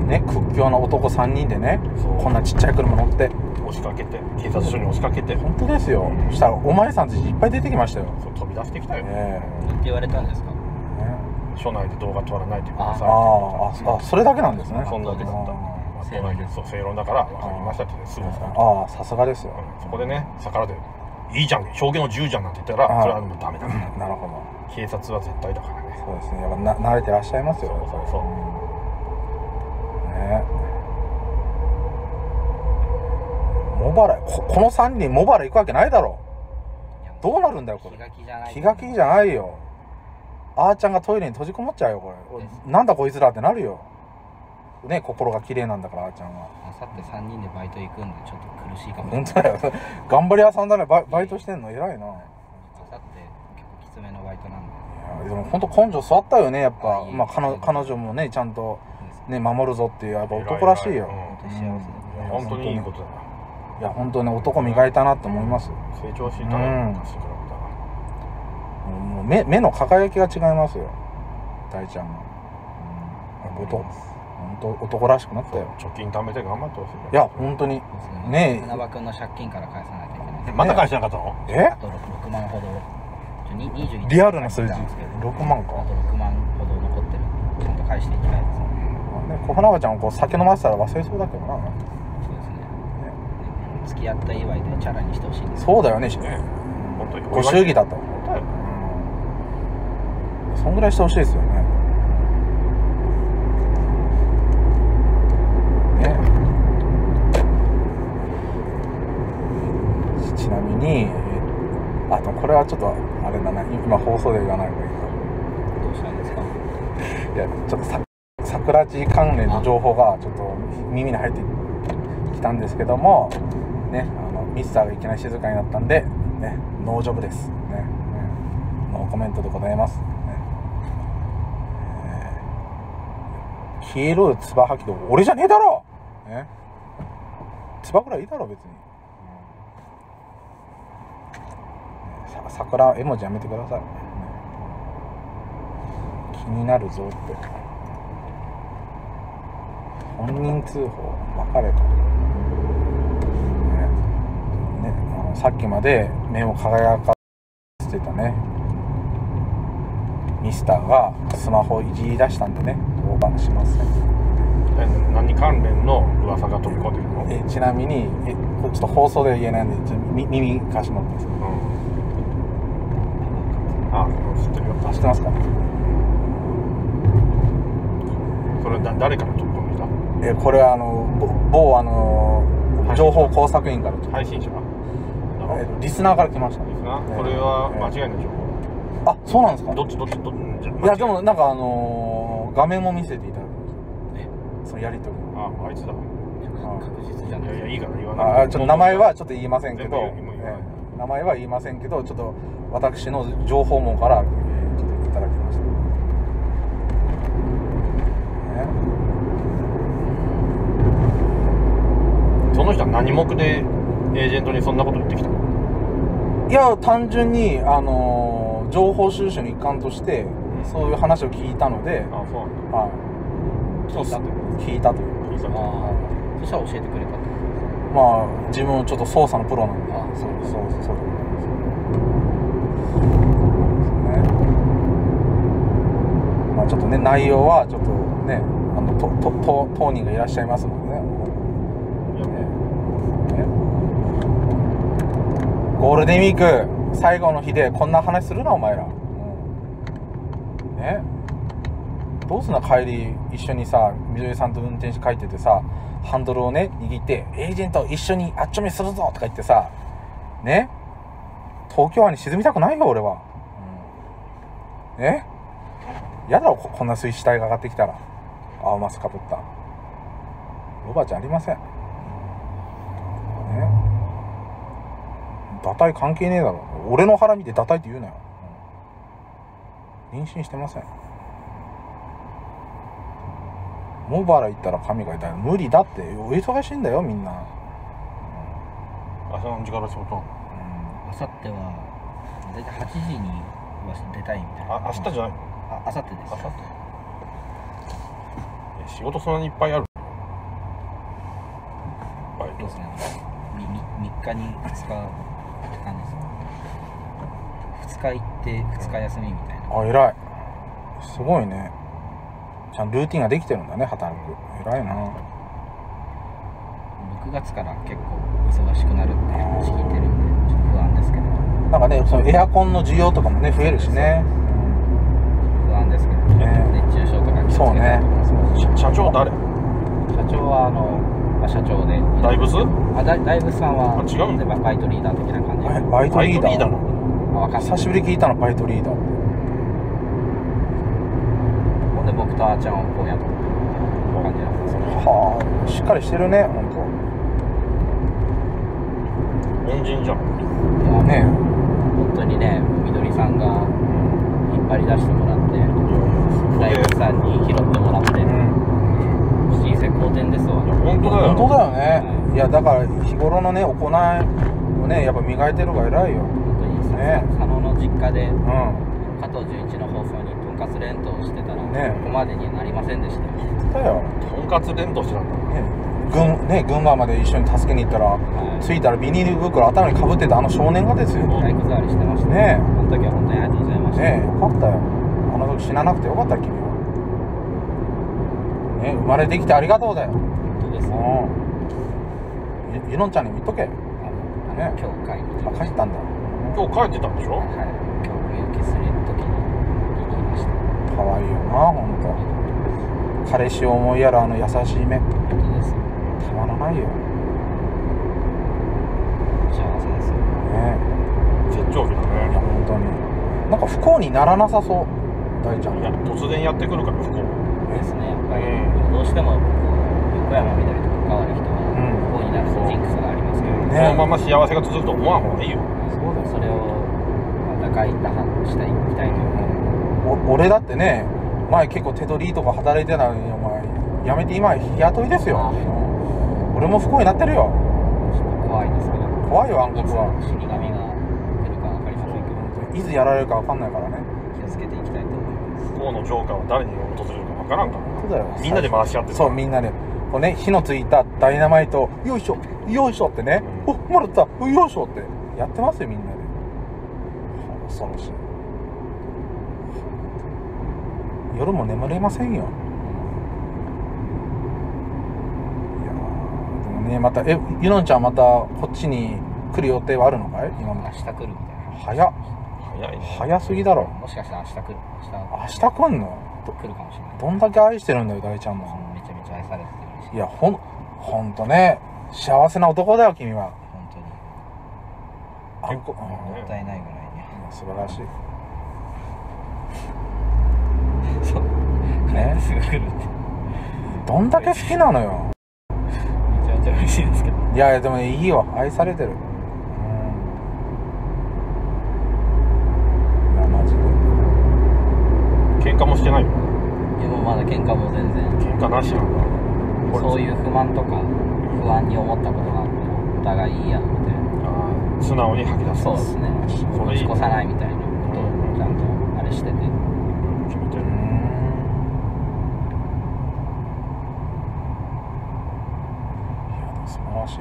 [SPEAKER 2] ね屈強な男さんにんでねこんなちっちゃい車乗って
[SPEAKER 1] 押しかけて警察署に押しかけて
[SPEAKER 2] 本当ですよ、うん、そしたらお前さんたちいっぱい出てきましたよ。
[SPEAKER 1] そう飛び出してきたよ
[SPEAKER 3] ねって言われたんですか、ね、
[SPEAKER 1] 署内で動画撮らないでください。
[SPEAKER 2] ああそれだけなんですね。
[SPEAKER 1] そんだけだった。正論でそう正論だから分かりましたってすぐさ
[SPEAKER 2] ああさすがですよ、
[SPEAKER 1] うん、そこでね逆らでいいじゃん表現を自由じゃんなんて言ったらそれはもうダメだから、
[SPEAKER 2] うん、なるほど
[SPEAKER 1] 警察は絶対だからね。
[SPEAKER 2] そうですねやっぱな慣れてらっしゃいますよ。
[SPEAKER 1] そうそうそう、うん、
[SPEAKER 2] ね茂原 こ, このさんにん茂原行くわけないだろう。どうなるんだよこれ。気が気じゃない気が気じゃないよ。あーちゃんがトイレに閉じこもっちゃうよこれ。なんだこいつらってなるよね。心が綺麗なんだからあーちゃんは。
[SPEAKER 3] あさってさんにんでバイト行くんでちょっと苦しいかも。
[SPEAKER 2] 本当だよ頑張り屋さんだね。 バ, バイトしてんの偉いな。あ
[SPEAKER 3] さって結構きつめのバイトなんで。
[SPEAKER 2] いやでも本当根性座ったよねやっぱ。まあ 彼, 彼女もねちゃんとね守るぞっていうやっぱ男らしいよ。
[SPEAKER 3] 本当に幸せだ。
[SPEAKER 1] 本当にいいことだな。
[SPEAKER 2] いや本当ね男磨いたなって思います。
[SPEAKER 1] 成長していたね、
[SPEAKER 2] もう目目の輝きが違いますよ大ちゃんが。うん、男本当男らしくなったよ。
[SPEAKER 1] 貯金貯めて頑張ってほしい。
[SPEAKER 2] いや本当にねえ。
[SPEAKER 3] 船場君の借金から返さないといけない。
[SPEAKER 1] まだ返してなかったの？
[SPEAKER 2] え？
[SPEAKER 3] あとろくまんほど。にじゅういち
[SPEAKER 2] リアルな数字ろくまんか。
[SPEAKER 3] あとろくまんほど残ってる。ちゃんと返していきたいですね。
[SPEAKER 2] ね、小船場ちゃんこう酒飲ませたら忘れそうだけどな。
[SPEAKER 3] そうですね。ね、付き合った祝いでチャラにしてほしいです。
[SPEAKER 2] そうだよね。
[SPEAKER 1] 本当に
[SPEAKER 2] ご祝儀だと。本当だよ。そんぐらいしてほしいですよね。ね。ちなみに、あとこれはちょっとあれだな。今放送で言わない方がいいか。
[SPEAKER 3] どうしたんですか？
[SPEAKER 2] いやちょっとさ桜地関連の情報がちょっと耳に入ってきたんですけども、ね、あのミスターがいきなり静かになったんで、ね、ノージョブです、ねね、ノーコメントでございます、ねえー、消えろよつば吐きで俺じゃねえだろ、ね、つばぐらいいいだろ別に、うん、さ桜絵文字やめてください、ね、気になるぞって。本人通報別れた、ねね、あのさっきまで目を輝かせてたねミスターがスマホをいじり出したんでねオーバーしません。
[SPEAKER 1] え何関連の噂が飛び込んでるの？
[SPEAKER 2] えちなみにえちょっと放送で言えないんでちょ耳耳貸してもらっていいですか？うん、
[SPEAKER 1] あ知ってるよ。
[SPEAKER 2] あ知ってますか？
[SPEAKER 1] それだ誰から飛び込んでた？
[SPEAKER 2] えこれはあの某あの情報工作員から
[SPEAKER 1] 配信者？
[SPEAKER 2] えリスナーから来ました。
[SPEAKER 1] リスナー？これは間違いない情報？
[SPEAKER 2] あ、そうなんですか？
[SPEAKER 1] どっちどっちどっち？
[SPEAKER 2] いやでもなんかあのー、画面も見せていただきました。そのやりとり。
[SPEAKER 1] あ、あいつだ。
[SPEAKER 3] 確実じゃない。
[SPEAKER 1] いやいやいいから言わない。
[SPEAKER 2] あ、ちょっと名前はちょっと言いませんけど、
[SPEAKER 1] え
[SPEAKER 2] ー、名前は言いませんけど、ちょっと私の情報網から、えー、ちょっといただきました。
[SPEAKER 1] その人は何目でエージェントにそんなこと言ってきたの？
[SPEAKER 2] いや単純にあのー、情報収集の一環として、うん、そういう話を聞いたので、
[SPEAKER 1] あ、そうなんだ。
[SPEAKER 2] はい。
[SPEAKER 3] 聞いたという。
[SPEAKER 2] 聞いたという。
[SPEAKER 3] 聞いたという。ああ。そしたら教えてくれたと。
[SPEAKER 2] まあ自分ちょっと捜査のプロなんで、あ、そうそうそうでございます。ね。まあちょっとね内容はちょっとねあのととと当人がいらっしゃいますのでね。ゴールデンウィーク最後の日でこんな話するなお前ら、うん、ねどうすんな帰り一緒にさみどりさんと運転して帰っててさハンドルをね握ってエージェント一緒にあっちょめするぞとか言ってさね東京湾に沈みたくないよ俺は、うん、ねやだろ こ, こんな水死体が上がってきたら青マスかぶったロバちゃんありませんね堕胎関係ねえだろ。俺の腹見て堕胎って言うなよ。妊娠してません。茂原行ったら神がいたら無理だってお忙しいんだよみんな。
[SPEAKER 1] 朝の時から仕事。
[SPEAKER 3] あさってはだいたいはちじに出たいみたいな。
[SPEAKER 1] あ、明日じゃないの？
[SPEAKER 3] あ、あさってです。
[SPEAKER 1] あさって。仕事そんなにいっぱいある？
[SPEAKER 3] バイトですね。みっかにふつか。ふつか行ってふつか休みみたいな。
[SPEAKER 2] あ、偉い。すごいね。ちゃんとルーティンができてるんだね、働く。偉いな。ろ
[SPEAKER 3] くがつから結構忙しくなるって話聞いてるんで、ちょっと不安ですけど。
[SPEAKER 2] なんかね、そのエアコンの需要とかもね、増えるしね。
[SPEAKER 3] 不安ですけど、ね、熱中症とか気をつけたいと思います。
[SPEAKER 1] 社長誰？
[SPEAKER 3] 社長はあの、まあ、社長で。
[SPEAKER 1] ダイブス？
[SPEAKER 3] あ、ダイダイブスさんは、
[SPEAKER 1] 違うの？
[SPEAKER 3] バイトリーダー的な感じ。
[SPEAKER 2] バイトリーダー？
[SPEAKER 1] バイトリーダーなの？
[SPEAKER 2] 久しぶり聞いたのバイトリーダー。
[SPEAKER 3] ほんで僕とあーちゃんをこう雇ってる感じなんですよ。
[SPEAKER 2] はあ、しっかりしてるね、ほんと。
[SPEAKER 1] 恩人じゃん。
[SPEAKER 2] いやね、
[SPEAKER 3] 本当にね、みどりさんが引っ張り出してもらって、大工さんに拾ってもらって、人生好転ですわ。
[SPEAKER 1] 本当だよ。
[SPEAKER 2] 本当だよね。いいやだから日頃のね行いをねやっぱ磨いてる方が偉いよ。
[SPEAKER 3] 本当に
[SPEAKER 2] ね、
[SPEAKER 3] 佐野の実家で、
[SPEAKER 2] うん、
[SPEAKER 3] 加藤純一の放送にとんかつ弁当をしてたら、
[SPEAKER 2] ね、
[SPEAKER 3] ここまでにはなりませんでしたよ。
[SPEAKER 2] だよ。
[SPEAKER 1] とんかつ弁当してたんだ
[SPEAKER 2] ね。群ね群馬まで一緒に助けに行ったら、はい、着いたらビニール袋頭にかぶってたあの少年がですよ。
[SPEAKER 3] 体育座りしてました
[SPEAKER 2] ね。
[SPEAKER 3] あの時は本当にありがとうございました。
[SPEAKER 2] ね、よかったよ。あの時死ななくてよかった君は。ね、生まれてきてありがとうだよ。
[SPEAKER 3] 本当ですよ。
[SPEAKER 2] ゆ, ゆのんちゃんにも言っとけ。
[SPEAKER 3] あのね、今日帰り
[SPEAKER 2] あ帰ったんだ。
[SPEAKER 1] 今日帰ってたんでしょ。
[SPEAKER 3] はい。今日身請けする時に言いました。
[SPEAKER 2] 可愛いよな本当。彼氏を思いやるあの優しい目。
[SPEAKER 3] 本当です。
[SPEAKER 2] たまらないよ。
[SPEAKER 3] 幸せですよ。
[SPEAKER 2] ね。
[SPEAKER 1] 絶頂期だね。
[SPEAKER 2] いや本当に。なんか不幸にならなさそう大ちゃん。
[SPEAKER 1] いや突然やってくるから不幸。
[SPEAKER 3] ですね。やっぱり、うん、どうしてもこう横山みたいと関わる人は不幸になるジンクスがありますけど、
[SPEAKER 1] ね、このまま幸せが続くと思わん方がいいよ。
[SPEAKER 3] そうだよ。それを打開打破したいきたいと思
[SPEAKER 2] う。俺だってね前結構手取りとか働いてたのにお前やめて今日雇いですよ。俺も不幸になってるよ。
[SPEAKER 3] ちょっと怖いですけど。
[SPEAKER 2] 怖いよ暗黒は。
[SPEAKER 3] 死神が来るか分かりませんけど。
[SPEAKER 2] いつやられるか分かんないからね。
[SPEAKER 3] 気をつけていきたいと思います。
[SPEAKER 1] 不幸のジョーカーは誰に訪れるか分からんから。
[SPEAKER 2] そうだよ。
[SPEAKER 1] みんなで回し合ってる。
[SPEAKER 2] そうみんなでこうね火のついたダイナマイトよいしょよいしょってね、うん、おもらったよいしょってやってますよみんなで。恐ろしい。夜も眠れませんよ。いやでもねまたえゆのんちゃんまたこっちに来る予定はあるのかい？今
[SPEAKER 3] 明日来るみたいな。
[SPEAKER 2] 早っ。
[SPEAKER 1] 早いね。
[SPEAKER 2] 早すぎだろ。
[SPEAKER 3] もしかしたら明日来る。
[SPEAKER 2] 明日明日来んの？
[SPEAKER 3] 来るかもしれない。
[SPEAKER 2] どんだけ愛してるんだよ大ちゃんも。
[SPEAKER 3] めちゃめちゃ愛されてるし。
[SPEAKER 2] いやほんほんとね幸せな男だよ君は。
[SPEAKER 3] 本当に。
[SPEAKER 2] あんこ
[SPEAKER 3] もったいないぐらいに。
[SPEAKER 2] 素晴らしい。
[SPEAKER 3] そう。ね。すぐ来るって。
[SPEAKER 2] どんだけ好きなのよ。
[SPEAKER 3] めちゃめちゃ嬉しいですけど。
[SPEAKER 2] いやいやでもいいよ愛されてる。うん。いやマジで。
[SPEAKER 1] 喧嘩もしてないよ。
[SPEAKER 3] いやもうまだ喧嘩も全然。
[SPEAKER 1] 喧嘩なしなんだ。
[SPEAKER 3] そういう不満とか不安に思ったことがあってもお互いいいやみたいな。
[SPEAKER 1] 素直に吐き出す。
[SPEAKER 3] そうですね。持ち越さないみたいなことをちゃんとあれしてて。
[SPEAKER 1] 決めてる。
[SPEAKER 2] 素晴らしいな。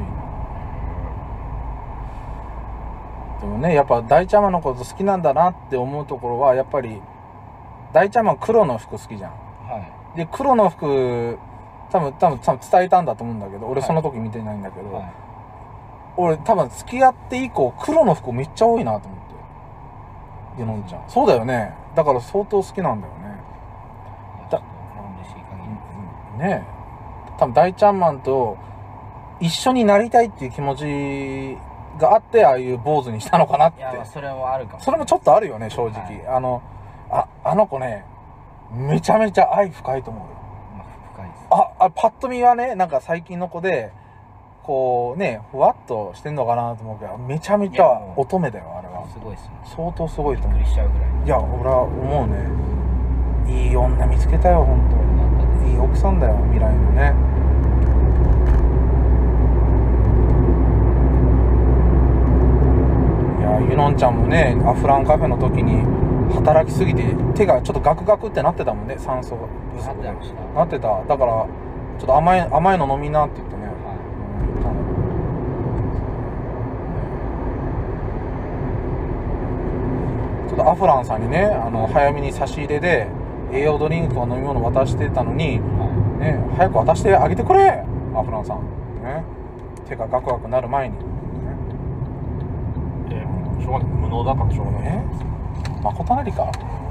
[SPEAKER 2] でもねやっぱ大ちゃまのこと好きなんだなって思うところはやっぱり大ちゃま黒の服好きじゃん。
[SPEAKER 3] はい。
[SPEAKER 2] で黒の服多分多分多分伝えたんだと思うんだけど俺その時見てないんだけど、はい、俺多分付き合って以降黒の服めっちゃ多いなと思って。ゆのんちゃん。そうだよね。だから相当好きなんだよね。
[SPEAKER 3] だ嬉しい限り
[SPEAKER 2] ねえ多分大ちゃんマンと一緒になりたいっていう気持ちがあってああいう坊主にしたのかなって。
[SPEAKER 3] いやそれはあるかも。
[SPEAKER 2] それもちょっとあるよね正直、はい、あのああの子ねめちゃめちゃ愛深いと思うよ。
[SPEAKER 3] まあ、深いです。
[SPEAKER 2] ああパッと見はねなんか最近の子でこうねふわっとしてんのかなと思うけどめちゃめちゃ乙女だよあれは。
[SPEAKER 3] すごいっすね。
[SPEAKER 2] 相当すごいと思う。
[SPEAKER 3] びっくりしちゃうぐらい。
[SPEAKER 2] いや俺は思うね。いい女見つけたよ本当。いい奥さんだよ未来のね。ゆのんちゃんもねアフランカフェの時に働きすぎて手がちょっとガクガクってなってたもんね酸素が
[SPEAKER 3] なってました。
[SPEAKER 2] なってた。だからちょっと甘い甘いの飲みなって言ってね、はいうん、言ったんだけどちょっとアフランさんにねあの早めに差し入れで栄養ドリンクとか飲み物渡してたのに、はいね、早く渡してあげてくれアフランさん、ね、手がガクガクなる前に。
[SPEAKER 1] しょうがない無能だからしょうがない。
[SPEAKER 2] えまことなりか、うん、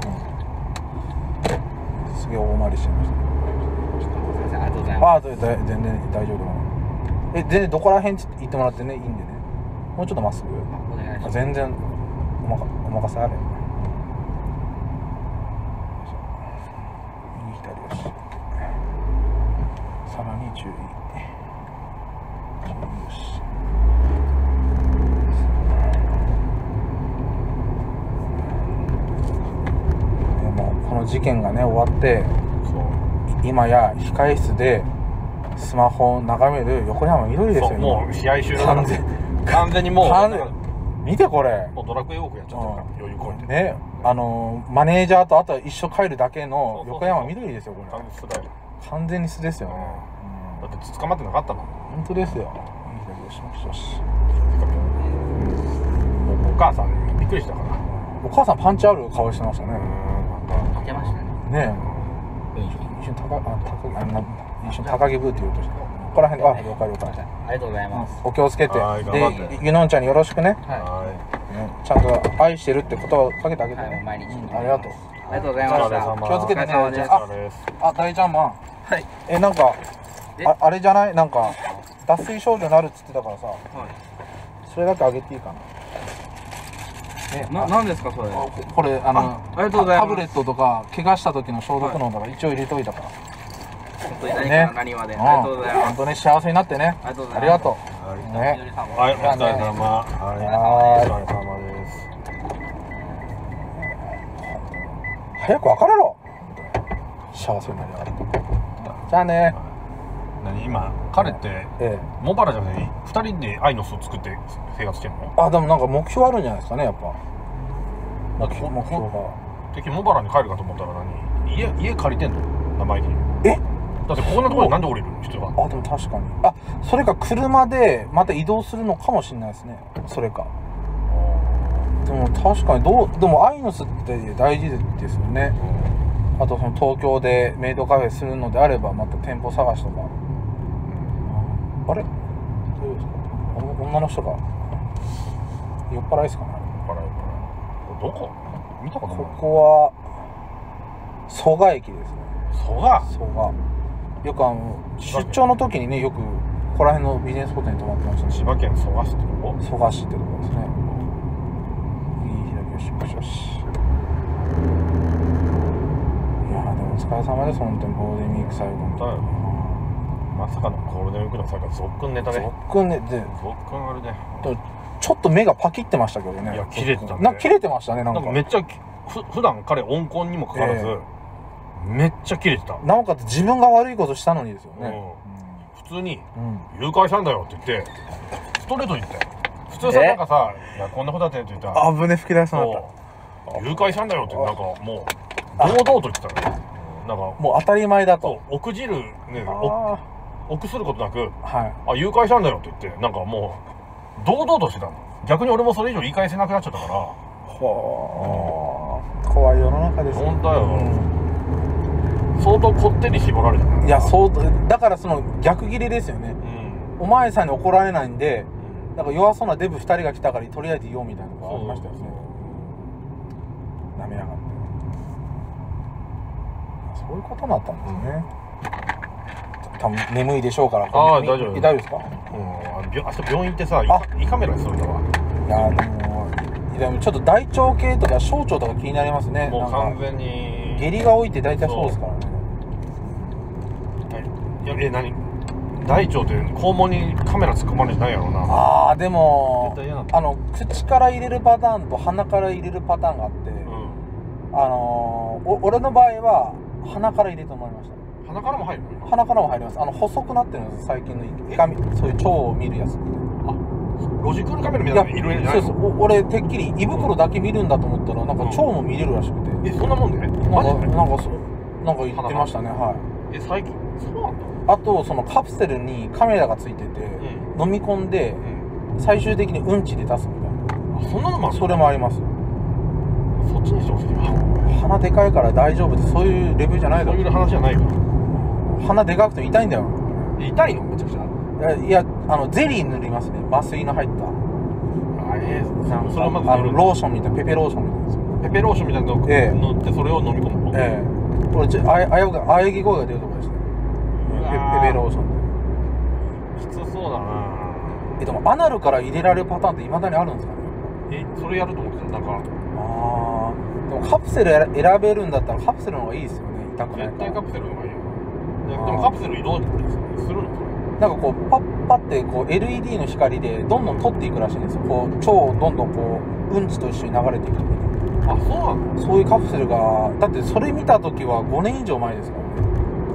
[SPEAKER 2] すげえ大回りしちゃいました。
[SPEAKER 3] ありがとうございます。
[SPEAKER 2] ああ全然大丈夫だ。え全然どこら辺行ってもらってねいいんでね。もうちょっとまっすぐ。
[SPEAKER 3] お願いします。
[SPEAKER 2] 全然おまかお任せあれ。右左よし。さらに注意。注意よし。この事件がね終わって今や控え室でスマホを眺める横山みどりですよ。
[SPEAKER 1] もう試合終了
[SPEAKER 2] 完全
[SPEAKER 1] 完全にもう
[SPEAKER 2] 見てこれ、
[SPEAKER 1] もうドラクエウォークやっちゃったから余裕こいて
[SPEAKER 2] ね。あのマネージャーとあとは一緒帰るだけの横山みどりですよこれ。完全に素ですよね。
[SPEAKER 1] だって捕まってなかったもん。
[SPEAKER 2] 本当ですよ。よしよしよし。
[SPEAKER 1] お母さんびっくりしたから。
[SPEAKER 2] お母さんパンチある顔してましたね。
[SPEAKER 3] 負けましたね。
[SPEAKER 2] ねえ。一瞬高あ高あんな一瞬高木ブーって言おうとして。ここら辺であ了解了解。
[SPEAKER 3] ありがとうございます。
[SPEAKER 2] お気をつけて。でゆのんちゃんによろしくね。
[SPEAKER 3] はい。
[SPEAKER 2] ちゃんと愛してるって言葉をかけてあげてね。
[SPEAKER 3] 毎日。
[SPEAKER 2] ありがとう。
[SPEAKER 3] ありがとうございました。
[SPEAKER 2] 気をつけてね。ああ大ちゃんマン。
[SPEAKER 3] はい。
[SPEAKER 2] えなんかああれじゃないなんか脱水症状になるっつってたからさ。それだけあげていいかな。
[SPEAKER 3] な、なんですかそれ。
[SPEAKER 2] これあの
[SPEAKER 3] ありがとうございます。
[SPEAKER 2] タブレットとか怪我した時の消毒のだから一応入れといたから。
[SPEAKER 3] 本当に何から何までありがとうございます。
[SPEAKER 2] 本当に幸せになってね。
[SPEAKER 3] ありがとうございます。
[SPEAKER 2] ありがとう。ね。
[SPEAKER 1] はい、お疲れ様。はい、お疲れ様です。
[SPEAKER 2] 早く別れろ。幸せになりやがって。じゃあね。
[SPEAKER 1] 何今彼ってモバラじゃないふたりでアイノスを作って生活してんの？
[SPEAKER 2] あでもなんか目標あるんじゃないですかねやっぱ。目標目標が。
[SPEAKER 1] 敵モバラに帰るかと思ったら何家家借りてんの生意気に。
[SPEAKER 2] え？
[SPEAKER 1] だってここのところになんで降りる必要があるの？
[SPEAKER 2] あでも確かに。あそれか車でまた移動するのかもしれないですね。それか。でも確かにどうでもアイノスって大事ですよね。あとその東京でメイドカフェするのであればまた店舗探しとか。あれどうですか女の人が酔っ払いですかね。
[SPEAKER 1] 酔っ払いどこ見たことない。
[SPEAKER 2] ここは蘇我駅ですね。
[SPEAKER 1] 蘇我
[SPEAKER 2] 蘇我よくあの出張の時にねよくここら辺のビジネスホテルに泊まってましたね。
[SPEAKER 1] 千葉県蘇我市ってとこ？
[SPEAKER 2] 蘇我市ってとこですね。いい左よしよしよし。いやでもお疲れ様です。本当にゴールデンウィーク最後
[SPEAKER 1] だよね。まさかのゴールデンウィークの最後ゾックンネタね。
[SPEAKER 2] ゾックンネタで
[SPEAKER 1] ゾックンあれで
[SPEAKER 2] ちょっと目がパキってましたけどね。
[SPEAKER 1] いや切れてたね。
[SPEAKER 2] なんか切れてましたね。なんか
[SPEAKER 1] めっちゃふ普段彼温厚にもかかわらず、えー、めっちゃ切れてた。
[SPEAKER 2] なおかつ自分が悪いことしたのにですよね。うん、
[SPEAKER 1] 普通に、うん、誘拐したんだよって言ってストレートに言ったよ。普通さなんかさいやこんなことだってって言ったら
[SPEAKER 2] あぶね吹き出しそうになった。
[SPEAKER 1] 誘拐したんだよってなんかもう堂々と言ってたね。なんか
[SPEAKER 2] もう当たり前だと。
[SPEAKER 1] 奥汁ね臆することなく、
[SPEAKER 2] はい、
[SPEAKER 1] あ誘拐したんだよって言ってなんかもう堂々としてたの。逆に俺もそれ以上言い返せなくなっちゃったから。
[SPEAKER 2] はあ、うん、怖い世の中ですね。
[SPEAKER 1] 本当だよ、うん、相当こってり絞られたね。
[SPEAKER 2] いや相当だからその逆ギレですよね、うん、お前さんに怒られないんで、うん、なんか弱そうなデブふたりが来たからとりあえず言おうみたいなのがありましたよね。なめやがってそういうことになったんですね、うん、多分眠いでしょうから。
[SPEAKER 1] ああ大丈夫
[SPEAKER 2] 大丈夫ですか？
[SPEAKER 1] うん明日病院行ってさ胃カメラにするんだわ。
[SPEAKER 2] いやでもでもちょっと大腸系とか小腸とか気になりますね。
[SPEAKER 1] もう完全に
[SPEAKER 2] 下痢が多いって大体そうですからね。
[SPEAKER 1] いやえ何大腸って肛門にカメラ突っ込まれてないやろうな。
[SPEAKER 2] ああでもあの口から入れるパターンと鼻から入れるパターンがあって、うん、あのー、お俺の場合は鼻から入れてもらいました。
[SPEAKER 1] 鼻からも入るの？
[SPEAKER 2] 鼻からも入ります。あの細くなってるんです最近のイカそういう腸を見るやつって。
[SPEAKER 1] あロジクールカメラみたいなのいるんじゃないの？
[SPEAKER 2] そうです。俺てっきり胃袋だけ見るんだと思ったらなんか腸も見れるらしくて。
[SPEAKER 1] うん、えそんなもんで？
[SPEAKER 2] なんかなんかそなんか言ってましたね。はい。
[SPEAKER 1] え最近そうなんだ。
[SPEAKER 2] あとそのカプセルにカメラがついてて、うん、飲み込んで、うん、最終的にうんちで出すみたいな。
[SPEAKER 1] あそんなのもある？そ
[SPEAKER 2] れもあります。
[SPEAKER 1] そっちにしてほしいわ。
[SPEAKER 2] 鼻でかいから大丈夫ってそういうレベルじゃないだろ。
[SPEAKER 1] そういう話じゃないから。
[SPEAKER 2] 鼻でかくても痛いんだよ。
[SPEAKER 1] 痛いのめちゃくちゃ。
[SPEAKER 2] いやあのゼリー塗りますね。麻酔の入った。
[SPEAKER 1] あえー、なん
[SPEAKER 2] それはまずあのローションみたいなペペローションみたいなですよ。
[SPEAKER 1] ペペローションみたいなのを塗ってそれを飲み込むの。
[SPEAKER 2] ええ。俺ちょあやがあやぎ声が出るところですね。ペペローション
[SPEAKER 1] で。きつそうだな。
[SPEAKER 2] えでもアナルから入れられるパターンって未だにあるんですかね。
[SPEAKER 1] えそれやると思ってたなんか。
[SPEAKER 2] ああ。でもカプセル選べるんだったらカプセルの方がいいですよね。痛くない。
[SPEAKER 1] 絶対カプセルの方がいいよ。でもカプセル移動するの？
[SPEAKER 2] なんかこうパッパってこう エルイーディー の光でどんどん取っていくらしいんですよ。こう腸をどんどんこううんちと一緒に流れていく。
[SPEAKER 1] あそうなの？
[SPEAKER 2] そういうカプセルがだってそれ見た時はごねん以上前ですからね。
[SPEAKER 1] あご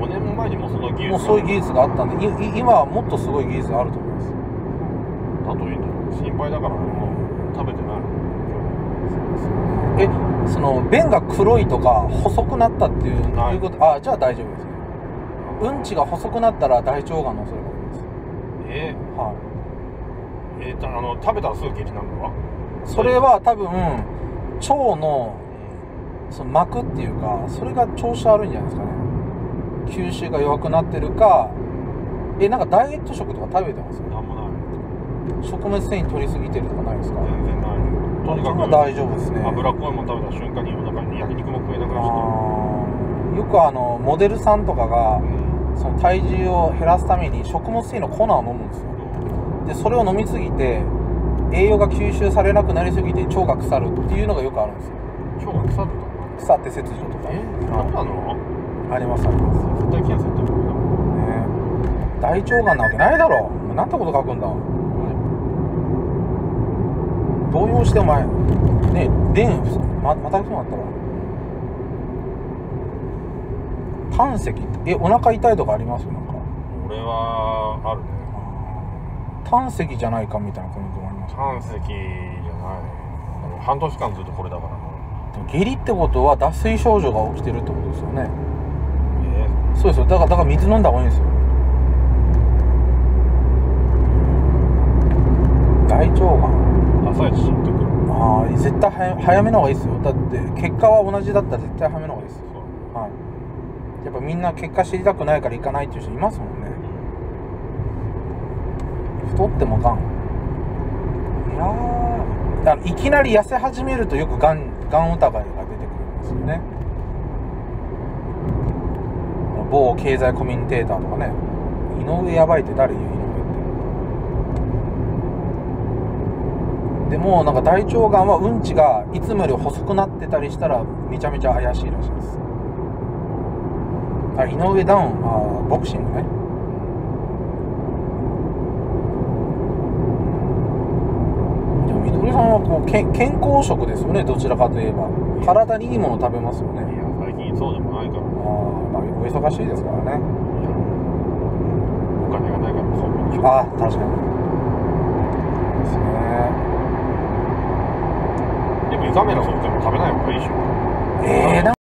[SPEAKER 1] ごねんも前にもその技術
[SPEAKER 2] もうそういう技術があったんで、い今はもっとすごい技術があると思います。
[SPEAKER 1] だといいんだよ。心配だからね、もう食べてない。
[SPEAKER 2] え、その便が黒いとか細くなったっていう、
[SPEAKER 1] はい、
[SPEAKER 2] いうこと、あ、じゃあ大丈夫ですね。うんちが細くなったら大腸がんの恐れがあります。
[SPEAKER 1] えー、
[SPEAKER 2] はい。
[SPEAKER 1] えーと、あの食べたらすぐ下痢になるのは？
[SPEAKER 2] それは多分腸のその膜っていうか、それが調子悪いんじゃないですかね。吸収が弱くなってるか。え、なんかダイエット食とか食べてます？
[SPEAKER 1] なんもない。
[SPEAKER 2] 食物繊維取りすぎてるとかないですか？
[SPEAKER 1] 全然ない。とにかく
[SPEAKER 2] 大丈夫ですね。
[SPEAKER 1] 脂っこいもの食べた瞬間にお腹に焼肉も食えなくなっちゃった。
[SPEAKER 2] よくあのモデルさんとかが、うん、その体重を減らすために食物繊維の粉を飲むんですよ。でそれを飲みすぎて栄養が吸収されなくなりすぎて腸が腐るっていうのがよくあるんですよ。
[SPEAKER 1] 腸が腐ると
[SPEAKER 2] 腐って切除とか。
[SPEAKER 1] えー、そうなの？
[SPEAKER 2] ありますあります。
[SPEAKER 1] 絶対検査やってるんだ
[SPEAKER 2] ね。大腸がんなわけないだろ。なんてこと書くんだ。動揺してお前ねえ、便ままたそうなったわ。胆石ってえお腹痛いとかあります？なんか
[SPEAKER 1] 俺はあるね。
[SPEAKER 2] 胆石じゃないかみたいなコメントもあります、ね、
[SPEAKER 1] 胆石じゃない。半年間ずっとこれだからな。
[SPEAKER 2] でも下痢ってことは脱水症状が起きてるってことですよね。
[SPEAKER 1] えー、
[SPEAKER 2] そうですよ。だからだから水飲んだ方がいいんですよ。大腸がん
[SPEAKER 1] 朝一知ってくる。
[SPEAKER 2] ああ、絶対早早めの方がいいですよ。だって結果は同じだったら絶対早めの方がいいですよ。はい。やっぱみんな結果知りたくないから行かないっていう人いますもんね。太ってもがん。いやー、だからいきなり痩せ始めるとよくがんがん疑いが出てくるんですよね。某経済コメンテーターとかね、井上やばいって誰言う？井上でもなんか大腸がんはうんちがいつもより細くなってたりしたらめちゃめちゃ怪しいらしいです。あ、井上ダウン、あ、ボクシングね。でもみどりさんはこうけ健康食ですよね。どちらかといえば体にいいもの食べますよね。
[SPEAKER 1] いや最近そうでもないから。あ、
[SPEAKER 2] まあお忙しいですからね。
[SPEAKER 1] お金がないからコンビニ。
[SPEAKER 2] あ、確かにですね。
[SPEAKER 1] でも胃カメラそれでも食べない方がいいでしょ。
[SPEAKER 2] えー、なん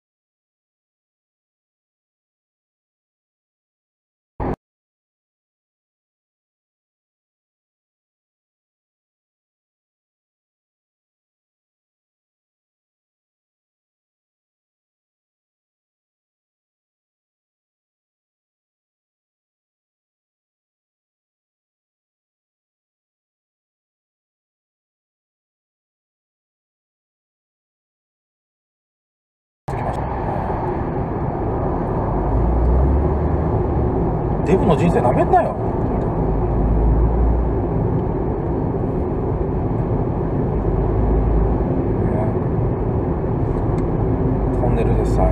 [SPEAKER 2] デブの人生なめんなよ。トンネルです。はい。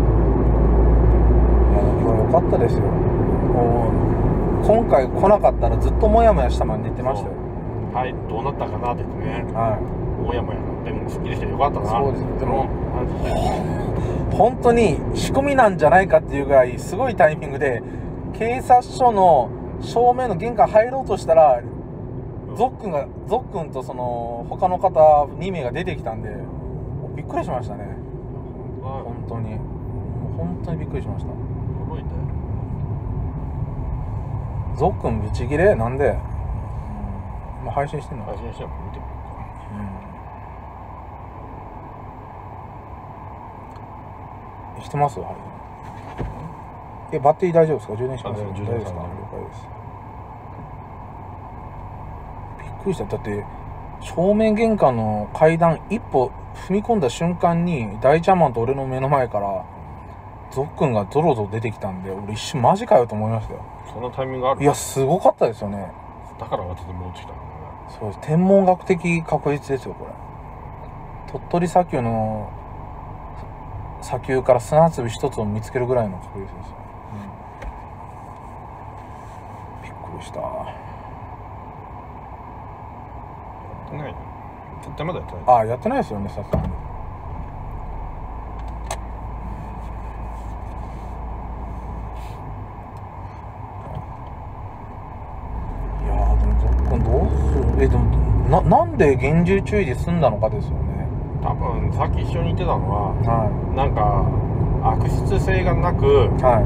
[SPEAKER 2] いや今日良かったですよ。もう今回来なかったらずっとモヤモヤしたまま寝てましたよ。
[SPEAKER 1] はい、どうなったかなって言ってね。
[SPEAKER 2] はい。
[SPEAKER 1] モヤモヤなってもすっきりしてよかったな。
[SPEAKER 2] そうですよ。でも本当に仕組みなんじゃないかっていうぐらいすごいタイミングで。警察署の正面の玄関入ろうとしたら、ゾックンがゾックンとその他の方に名が出てきたんでびっくりしましたね。本当に本当にびっくりしました。ゾックンブチギレなんで、うん、もう配信してんの？
[SPEAKER 1] 配信してんの見てみようか。
[SPEAKER 2] うん、してますよ配信。え、バッテリー大丈夫ですか？充電します？大丈夫ですか？了解です。びっくりした。だって正面玄関の階段一歩踏み込んだ瞬間に大チャーマンと俺の目の前からゾックンがゾロゾロ出てきたんで、俺一瞬マジかよと思いましたよ。
[SPEAKER 1] そんなタイミングある？
[SPEAKER 2] いやすごかったですよね。
[SPEAKER 1] だから私に戻ってきたんだね。
[SPEAKER 2] そうです。天文学的確率ですよこれ。鳥取砂丘の砂丘から砂粒一つを見つけるぐらいの確率ですよ。びっくりした。や
[SPEAKER 1] ってない。絶対まだやってない。
[SPEAKER 2] ああ、やってないですよね、さすがに。 えでもななんで厳重注意で済んだのかですよね。
[SPEAKER 1] 多分さっき一緒に言ってたのは、はい、なんか悪質性がなく、はい、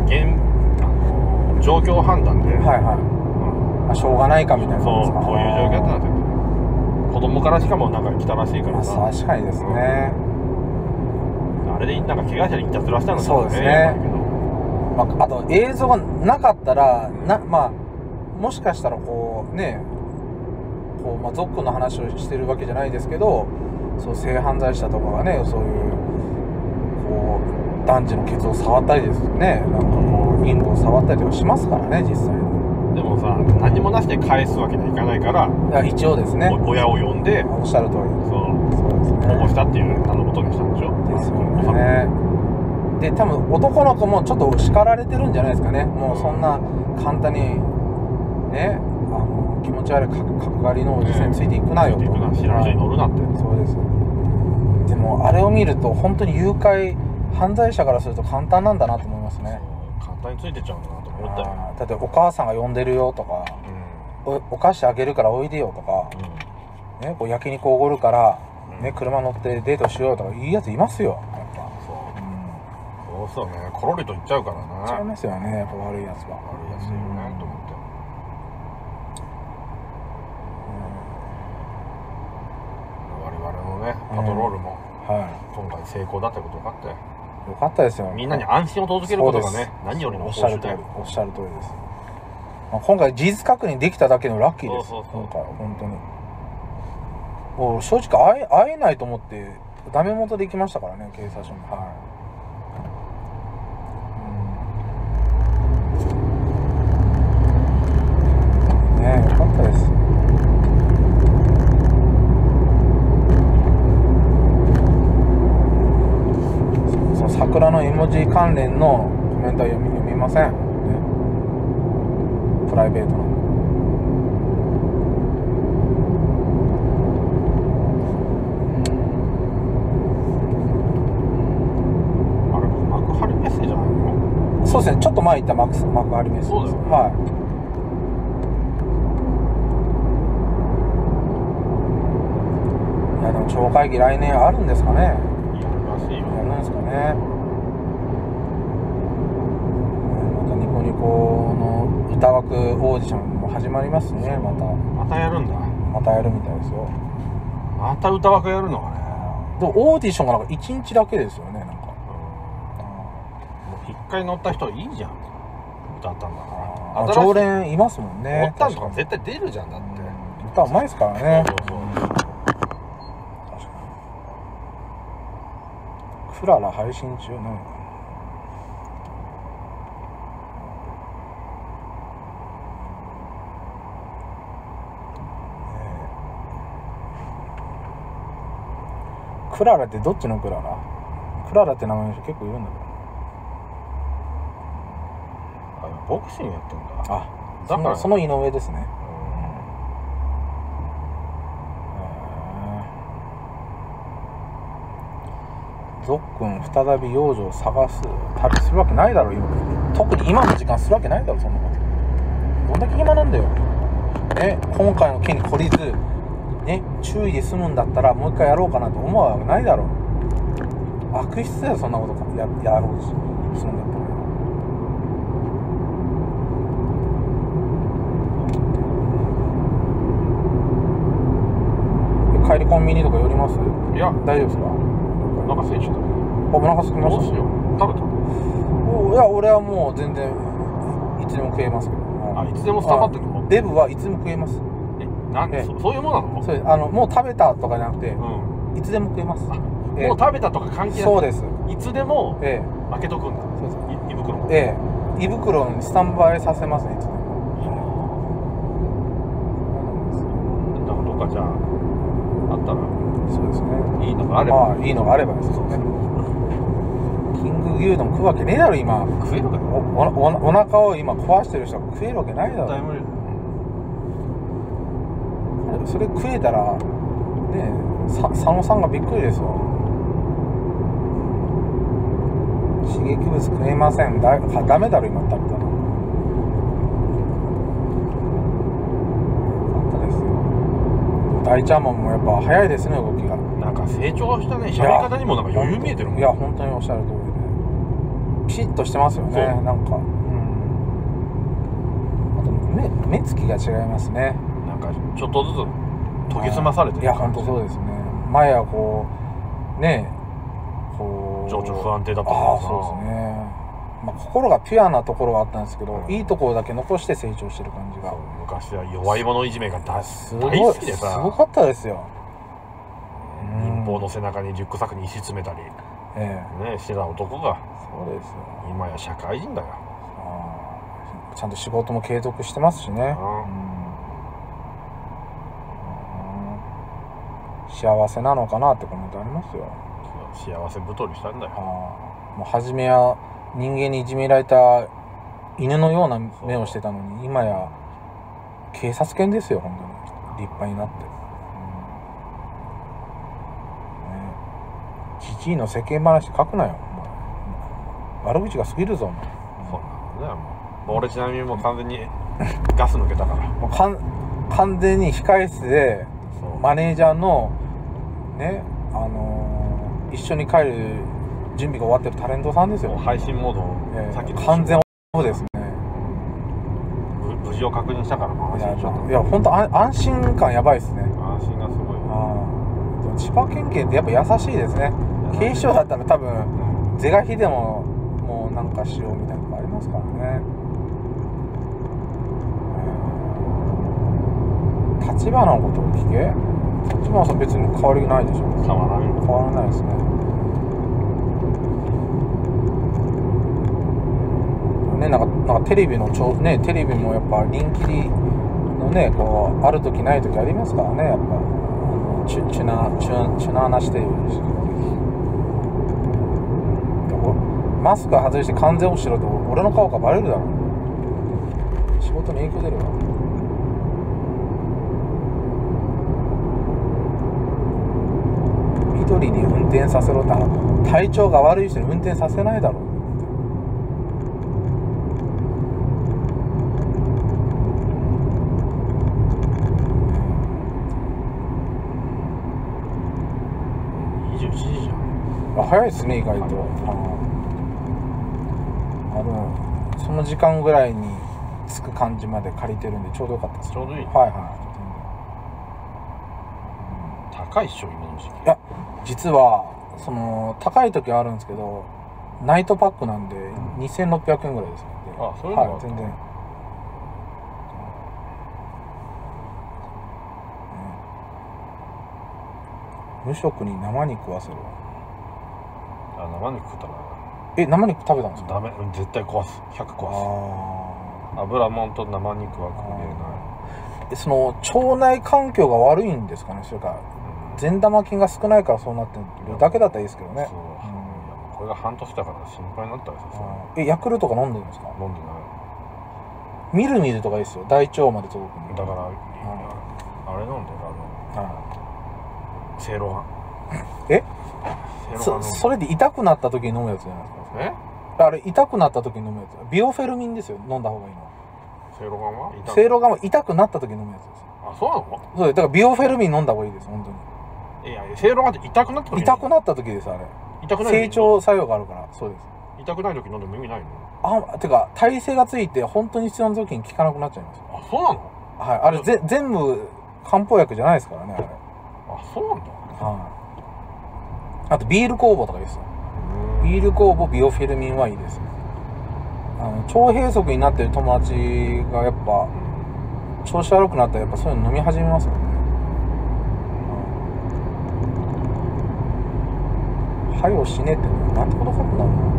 [SPEAKER 1] 現あの状況判断で、はいはい、
[SPEAKER 2] うん、まあ、しょうがないかみたいな。
[SPEAKER 1] そう、こういう状況だったら子供からしかもなんか来たらしいからさ、
[SPEAKER 2] まあ、確かにですね、
[SPEAKER 1] うん、あれでなんか怪我者にいたずらしたのかね。
[SPEAKER 2] そうですね、まあ、あと映像がなかったらな、まあもしかしたらこうねこう、まあ、ゾックの話をしてるわけじゃないですけど、そう性犯罪者とかがねそういうこう男児のケツを触ったりですね、なんかこう陰部を触ったりとかしますからね実際に。
[SPEAKER 1] でもさ、何もなしで返すわけにはいかないから、
[SPEAKER 2] いや一応ですね、
[SPEAKER 1] 親を呼んで
[SPEAKER 2] おっしゃる通り、
[SPEAKER 1] そうそうですね、保護したっていう名のもとにしたんでしょ。
[SPEAKER 2] ですよね。で多分男の子もちょっと叱られてるんじゃないですかね。もうそんな簡単にね、あの気持ち悪い角刈りのおじさんについていくなよと、
[SPEAKER 1] ね、知らん人に乗るなって。
[SPEAKER 2] そうです。でもあれを見ると本当に誘拐犯罪者からすると簡単なんだなと思いますね。
[SPEAKER 1] 簡単についてっちゃうんだなと思ったよ。
[SPEAKER 2] だってお母さんが呼んでるよとか、うん、お, お菓子あげるからおいでよとか、うん、ね、こう焼肉おごるから、うん、ね、車乗ってデートしようとかいいやついますよ。やっぱそう、うん、
[SPEAKER 1] そうそうね、コロリと言っちゃうからな。
[SPEAKER 2] 言っちゃいますよね、やっぱ悪いやつは。
[SPEAKER 1] 悪いやついるね、うん、と思って。我々のねパトロールも、うん、はい、今回成功だったこと分かって
[SPEAKER 2] よかったですよ。
[SPEAKER 1] みんなに安心を届けることがね、何よりの
[SPEAKER 2] おっしゃる通り、おっしゃる通りです。まあ、今回事実確認できただけのラッキーです。そうそうそう、今回は本当にもう正直会え、会えないと思ってダメ元で行きましたからね、警察署に。はい、うん、ねえ、よかったです。桜の絵文字関連のコメントは読み、読みません、ね、プライベートなんで。
[SPEAKER 1] あれ幕張メッセじゃないの？
[SPEAKER 2] そうですね、ちょっと前行った幕張メッセです。そうだよね、はい。いやでも町会議来年あるんですかね。
[SPEAKER 1] やるらしいよ。
[SPEAKER 2] やるんですかね。またニコニコの歌枠オーディションも始まりますね。また
[SPEAKER 1] またやるんだ。
[SPEAKER 2] またやるみたいですよ。
[SPEAKER 1] また歌枠やるのかね。
[SPEAKER 2] でもオーディションがなんかいちにちだけですよね。なんかも
[SPEAKER 1] う一回乗った人いいじゃん、歌ったんだから。
[SPEAKER 2] 常連いますもんね。
[SPEAKER 1] 乗ったんとか絶対出るじゃん。だって
[SPEAKER 2] 歌うまいですからね。そうそうそう、クララ配信中ね。クララってどっちのクララ？クララって名前の人結構いるんだけど。
[SPEAKER 1] あ、ボクシングやってんだ。
[SPEAKER 2] あ、だからその井上ですね。ゾックン再び幼女を探す旅するわけないだろ。今特に今の時間するわけないだろ。そんなことどんだけ暇なんだよ、ね、今回の件に懲りず、ね、注意で済むんだったらもう一回やろうかなと思うわけないだろ。悪質だよ、そんなこと や, やろうとするんだったら。帰りコンビニとか寄ります？
[SPEAKER 1] いや、
[SPEAKER 2] 大丈夫ですか？
[SPEAKER 1] お腹空いちゃった。
[SPEAKER 2] お腹空きました。
[SPEAKER 1] どうしよう。食べた？
[SPEAKER 2] いや、俺はもう全然いつでも食えますけど。
[SPEAKER 1] あ、いつでもスタバっての？
[SPEAKER 2] デブはいつでも食えます。
[SPEAKER 1] え、なんで、そそういうものなの？
[SPEAKER 2] そう、あのもう食べたとかじゃなくて、うん、いつでも食えます。
[SPEAKER 1] もう食べたとか関係ない。
[SPEAKER 2] そうです。
[SPEAKER 1] いつでも開けとくんだ。そうです。胃袋も。
[SPEAKER 2] ええ、胃袋にスタンバイさせますね、いつでも。
[SPEAKER 1] だからどっかじゃああったら。
[SPEAKER 2] そうですね。
[SPEAKER 1] いいのがあれば。
[SPEAKER 2] まあいいのがあればですよね。キング牛丼食うわけねえだろ今。
[SPEAKER 1] 食えるかよ。
[SPEAKER 2] おおお腹を今壊してる人が食えるわけないだろ。
[SPEAKER 1] 無理。
[SPEAKER 2] それ食えたらねえ、佐野さんがびっくりですよ。刺激物食えません。だダメだろ今食べたら。よかったですよ。 大ちゃんマンもやっぱ早いですね、動きが。
[SPEAKER 1] なんか成長したね、喋り方にもなんか余裕見えてるもん。
[SPEAKER 2] いや本当におっしゃる通りでピシッとしてますよね。なんか、うん、あと 目, 目つきが違いますね。
[SPEAKER 1] なんかちょっとずつ研ぎ澄まされてる。
[SPEAKER 2] いや本当そうですね。前はこうねこう
[SPEAKER 1] 情緒不安定だった
[SPEAKER 2] のかな。そうですね。まあ、心がピュアなところはあったんですけど、うん、いいところだけ残して成長してる感じが。
[SPEAKER 1] 昔は弱い者いじめが大好きでさ、
[SPEAKER 2] すごかったですよ。
[SPEAKER 1] 民放の背中にリュックサックに石詰めたり、ええ、ねしてた男が、
[SPEAKER 2] そうですよ、
[SPEAKER 1] 今や社会人だよ。
[SPEAKER 2] あちゃんと仕事も継続してますしね、うんうん、幸せなのかなってコメントありますよ。
[SPEAKER 1] 幸せ太りしたんだよ。あ
[SPEAKER 2] もう初めは人間にいじめられた犬のような目をしてたのに、今や警察犬ですよ。本当に立派になって、じじいの世間話書くなよ、悪口が過ぎるぞお前。
[SPEAKER 1] そうなんだよ。もう俺ちなみにもう完全にガス抜けたから
[SPEAKER 2] もうかん完全に控え室でマネージャーのね、あのー、一緒に帰る準備が終わってるタレントさんですよ。
[SPEAKER 1] 配信モード、
[SPEAKER 2] えー、さっき完全オフですね。
[SPEAKER 1] 無事を確認したからも安心しちゃった。
[SPEAKER 2] いや本当安心感やばいですね。
[SPEAKER 1] 安心がすごい。
[SPEAKER 2] あでも千葉県警ってやっぱ優しいですね。警視庁だったら多分是が非でももうなんかしようみたいなのがありますからね。立花のことを聞け。立花さん別に変わりないでしょ。
[SPEAKER 1] 変わらない。
[SPEAKER 2] 変わらないですね。ね、なんか、なんかテレビのちょ、ね、テレビもやっぱ人気のね、こうある時ない時ありますからね、やっぱチュチュナチュチュナ話してるし、マスク外して完全オフしろって俺の顔がバレるだろ。仕事に影響出るわ。緑に運転させろって、あの体調が悪い人に運転させないだろう。早いですね、意外と。あのその時間ぐらいに着く感じまで借りてるんでちょうどよかったです。
[SPEAKER 1] ちょうどいい。
[SPEAKER 2] はいはい、
[SPEAKER 1] うん、高いっしょ今の時期。
[SPEAKER 2] いや実はその高い時はあるんですけど、ナイトパックなんでにせんろっぴゃくえんぐらいですね。
[SPEAKER 1] あ、そういうのが、
[SPEAKER 2] はい、全然、うん、無職に生肉食わせろ。
[SPEAKER 1] あ、生肉食ったな。
[SPEAKER 2] え、生肉食べたんですか？
[SPEAKER 1] ダメ、絶対壊す。ひゃく壊す。あ油もんと生肉は食えない。
[SPEAKER 2] その腸内環境が悪いんですかね。それから、うん、善玉菌が少ないからそうなってるだけだったらいいですけどね。そう、うん、いや
[SPEAKER 1] これが半年だから心配になったですよ。
[SPEAKER 2] え、ヤクルトか飲んでるんですか？
[SPEAKER 1] 飲んでない。
[SPEAKER 2] みるみるとかいいですよ。大腸まで届くん
[SPEAKER 1] だから、うん、あれ飲んでるあの、はい、せいろがん。
[SPEAKER 2] えそ, それで痛くなった時に飲むやつじゃないですか。えあれ痛くなった時に飲むやつ。ビオフェルミンですよ。飲んだ方がいいのは。
[SPEAKER 1] せいろがんは
[SPEAKER 2] せいろがんは痛くなった時に飲むやつです。
[SPEAKER 1] あ、そうなの？
[SPEAKER 2] そうだからビオフェルミン飲んだ方がいいです。本当
[SPEAKER 1] に。いやせいろがんって痛くなった時。
[SPEAKER 2] 痛くなった時です。あれ痛くない成長作用があるから。そうです。
[SPEAKER 1] 痛くない時飲んでも意味ないの？
[SPEAKER 2] あ、てか耐性がついて本当に必要な時に効かなくなっちゃいます。
[SPEAKER 1] あ、そうなの？
[SPEAKER 2] はい。あれぜ全部漢方薬じゃないですからね、あれ。
[SPEAKER 1] あ、そうなんだ。
[SPEAKER 2] はい、あとビール酵母とかいいですよ。ビール酵母ビオフェルミンはいいです。あの腸閉塞になってる友達がやっぱ調子悪くなったらやっぱそういうの飲み始めますよね。はよ死ねってなんてこと書くんだろうな。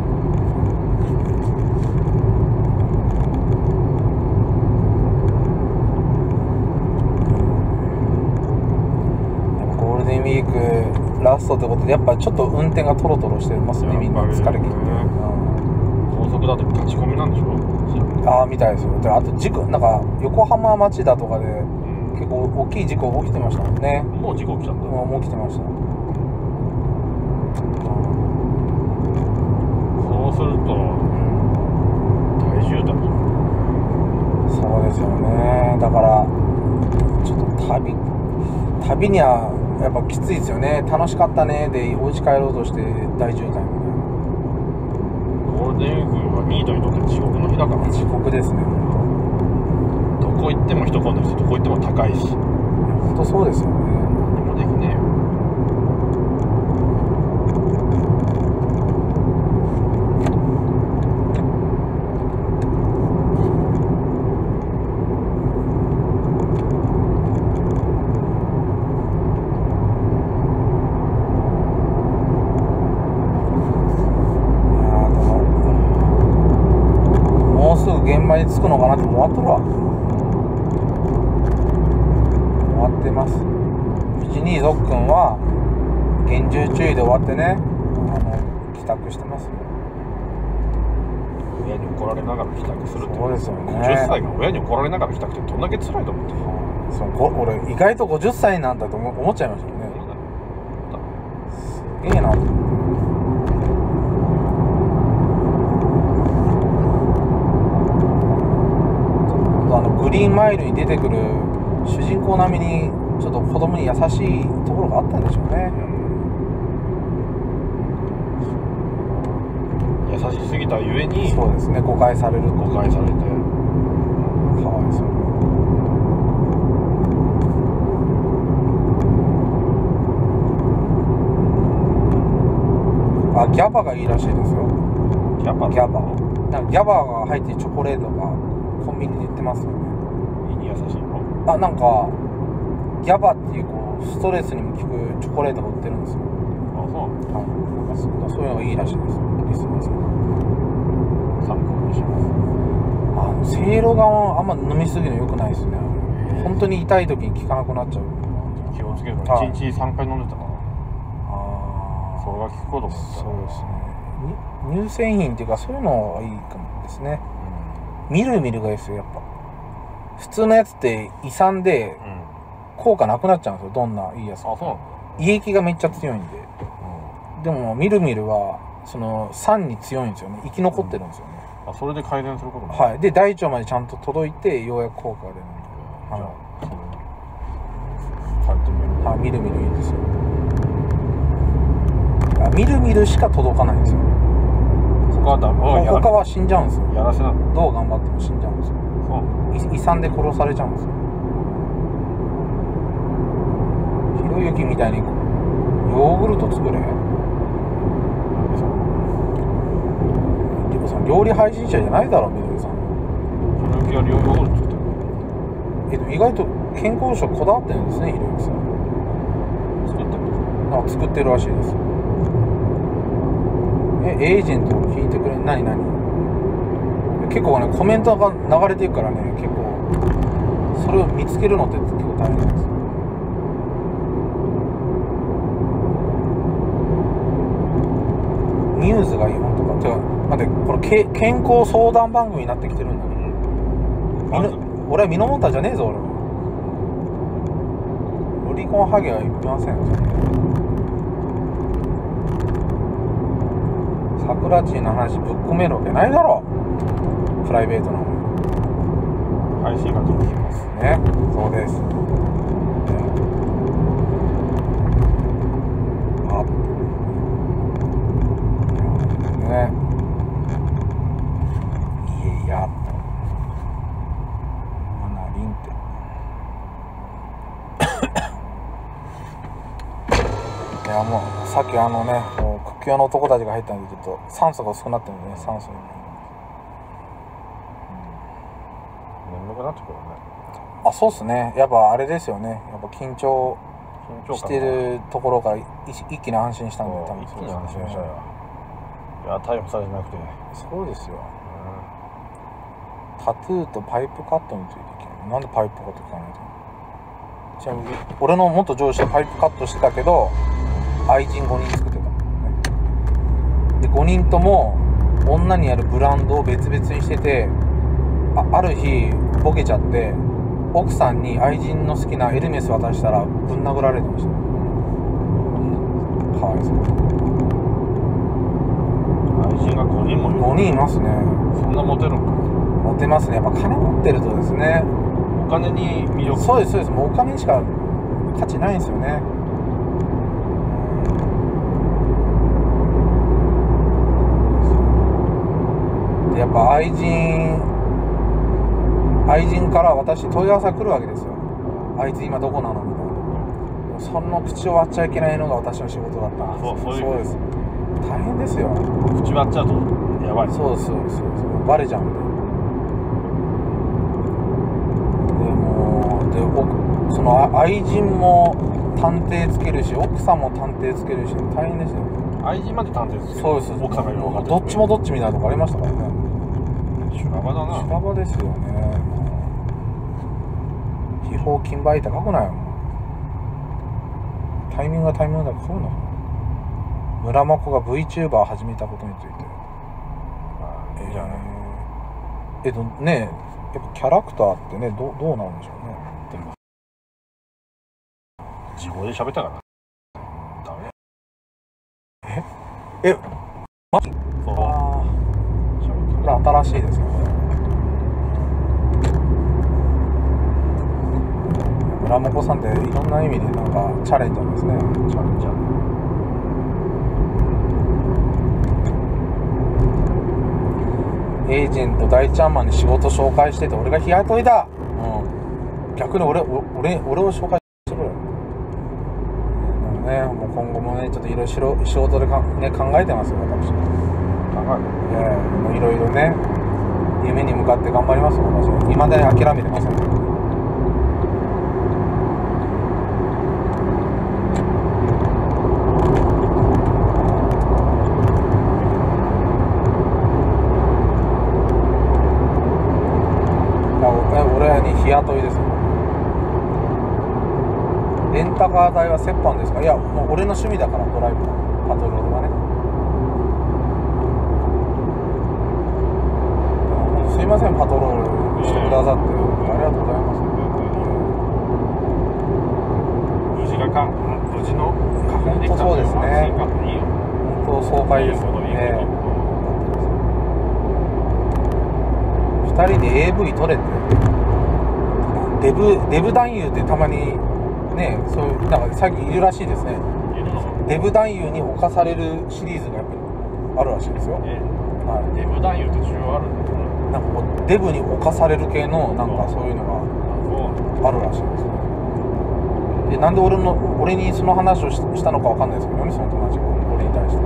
[SPEAKER 2] ゴールデンウィークラストってことでやっぱちょっと運転がトロトロしてますね。みんな疲れ切って、うん、
[SPEAKER 1] 高速だと立ち込みなんでしょ。
[SPEAKER 2] ああみたいですよ。であと事故なんか横浜町田とかで、うん、結構大きい事故起きてましたもんね。
[SPEAKER 1] もう事故起きたんだ。
[SPEAKER 2] もうもう起きてました、うん、
[SPEAKER 1] そうすると、うん、大渋滞。
[SPEAKER 2] そうですよね。だからちょっと旅旅にはやっぱきついですよね。楽しかったねでお家帰ろうとして大渋滞みたいな。
[SPEAKER 1] ゴールデンウィークはニートにとって地獄の日だから。
[SPEAKER 2] 地獄ですね。
[SPEAKER 1] どこ行っても人混んでるし、どこ行っても高いし。
[SPEAKER 2] 本当そうですよね。
[SPEAKER 1] 何もできねえよ。
[SPEAKER 2] 現場に着くのかなってもう終わっとるわ。終わってます。いちにゾックンは厳重注意で終わってね、あの帰宅してます。
[SPEAKER 1] 親に怒られながら帰宅するって。
[SPEAKER 2] そうですよね。
[SPEAKER 1] ごじゅっさいが親に怒られながら帰宅ってどんだけ辛いと思って。
[SPEAKER 2] そうご俺意外とごじゅっさいなんだと思思っちゃいましたよね。すげえなと思って。グリーンマイルに出てくる主人公並みにちょっと子供に優しいところがあったんでしょうね。
[SPEAKER 1] 優しすぎたゆえに。
[SPEAKER 2] そうですね、誤解される。
[SPEAKER 1] 誤解されてか
[SPEAKER 2] わいそう。あ、ギャバがいいらしいですよ。
[SPEAKER 1] ギャバ
[SPEAKER 2] ギャバなんかギャバが入ってるチョコレートがコンビニで売ってますよね。
[SPEAKER 1] 優しいの？
[SPEAKER 2] あ、なんかギャバっていうこうストレスにも効くチョコレートが売ってるんですよ。
[SPEAKER 1] あ、そう。
[SPEAKER 2] はい、なんかそそういうのがいいらしいです。リスナーさん。
[SPEAKER 1] 参考にします。
[SPEAKER 2] あのせいろがんあんま飲みすぎるの良くないですね。本当に痛い時に効かなくなっちゃう。
[SPEAKER 1] 気をつけるからいちにちさんかい飲んでたから。ああ。それが効くこともあった。
[SPEAKER 2] そうですね。乳製品っていうかそういうのはいいかもですね。うん、みるみるがいいですよやっぱ。普通のやつって胃酸で効果なくなっちゃうんですよ、どんないいやつ。
[SPEAKER 1] あ、そうなんだ。
[SPEAKER 2] 胃液がめっちゃ強いんで、うん、でもみるみるはその酸に強いんですよね。生き残ってるんですよね。
[SPEAKER 1] うん、あ、それで改善することも。
[SPEAKER 2] はい。で大腸までちゃんと届いてようやく効果が出るんで、うん、はい、
[SPEAKER 1] 変えてみる。
[SPEAKER 2] はい、みるみるいいですよ。あ、みるみるしか届かないんですよ。
[SPEAKER 1] 他はダメ。
[SPEAKER 2] 他は死んじゃうんですよ。
[SPEAKER 1] やらせなの。
[SPEAKER 2] どう頑張っても死んじゃうんですよ。胃酸で殺されちゃうんですよ。ひろゆきみたいにヨーグルト作れ。でもさ、料理配信者じゃないだろ、みどりさん。
[SPEAKER 1] ひろゆきはヨーグルト作ってる。
[SPEAKER 2] えっと意外と健康食こだわってるんですね、ひろゆきさん。
[SPEAKER 1] 作ってる。
[SPEAKER 2] なんか作ってるらしいです。え、エージェントを聞いてくれ。何何結構ね、コメントが流れていくからね、結構それを見つけるのって結構大変なんですよ。ニュースがいい本とかてか待って、これけ健康相談番組になってきてるんだけど、うん、俺はミノモンタじゃねえぞ。俺ロリコンハゲはいませんよ。桜地の話ぶっ込めるわけないだろ、プライベートなのに。
[SPEAKER 1] 配信が届きます
[SPEAKER 2] ね。そうです。あね。いやいやマナリンっていやもうさっきあのね苦境の男たちが入ったんでちょっと酸素が薄くなってるんでね、酸素に
[SPEAKER 1] 眠くなってくるね。
[SPEAKER 2] あ、そうっすね。やっぱあれですよね。やっぱ緊張してるところから一気に安心したんで、多分
[SPEAKER 1] 一気に安心したよ。いや、逮捕されなくて。
[SPEAKER 2] そうですよ。タトゥーとパイプカットについて聞く。なんでパイプカット聞かないと。ちなみに俺の元上司はパイプカットしてたけど愛人ごにん作ってた。でごにんとも女にやるブランドを別々にしてて、 あ, ある日ボケちゃって奥さんに愛人の好きなエルメス渡したらぶん殴られてました。かわいそう。
[SPEAKER 1] 愛人がごにんもいる。
[SPEAKER 2] ごにんいますね。
[SPEAKER 1] そんなモテるのか。
[SPEAKER 2] モテますね。やっぱ金持ってるとですね。
[SPEAKER 1] お金に魅力。
[SPEAKER 2] そうですそうです。もうお金しか価値ないんですよね。でやっぱ愛人愛人から私問い合わせが来るわけですよ。あいつ今どこなのみたいな。その口を割っちゃいけないのが私の仕事だったんです。
[SPEAKER 1] そうそういう
[SPEAKER 2] そうです。大変ですよ。
[SPEAKER 1] 口割っちゃうとやばい。
[SPEAKER 2] そうですそうですそうです。バレちゃうんで。でもうでその愛人も探偵つけるし、奥さんも探偵つけるし、大変ですよ。
[SPEAKER 1] 愛人まで探偵つける。
[SPEAKER 2] そうです。
[SPEAKER 1] 奥さんがいるのか
[SPEAKER 2] どっちもどっちみたいなとこありましたからね。
[SPEAKER 1] 修羅場だな。
[SPEAKER 2] 修羅場ですよね。秘宝金売高くないよ。タイミングがタイミングだからそういうの。村真子が VTuber を始めたことについて。
[SPEAKER 1] えー、じゃあね。
[SPEAKER 2] えっとね、やっぱキャラクターってね、ど, どうなんでしょうね。
[SPEAKER 1] でも自語で喋ったから。ダメ。
[SPEAKER 2] ええマジ？
[SPEAKER 1] そう。
[SPEAKER 2] ああ。これ新しいですよね。村真子さんっていろんな意味でなんかチャレンジャーですね。チャレンジャー。エージェント大ちゃんマンに仕事紹介してて俺が日雇いだ。うん。逆に俺俺俺を紹介してくれ。でもね、もう今後もねちょっといろいろ仕事でかね考えてますよ私。考える。いやもういろいろね夢に向かって頑張りますよ私。未だに諦めてません。日雇いですよ。レンタカー代は折半ですか？いや、もう俺の趣味だからドライブパトロールがね。すいません、パトロールしてくださって、えー、ありがとうございます。
[SPEAKER 1] 無事がか無事の
[SPEAKER 2] 本当そうですね。本当爽快ですよね。ふたりで エーブイ 撮れて。デブ、デブ男優ってたまにね、そういう、なんか最近いるらしいですね。デブ男優に侵されるシリーズがやっぱりあるらしいですよ。
[SPEAKER 1] えはい、デブ男優って需要あるんだよね。
[SPEAKER 2] なんかこう、デブに侵される系の、なんかそういうのがあるらしいですね。で、なんで俺の、俺にその話を し, したのかわかんないですけどね、その友達が俺に対して。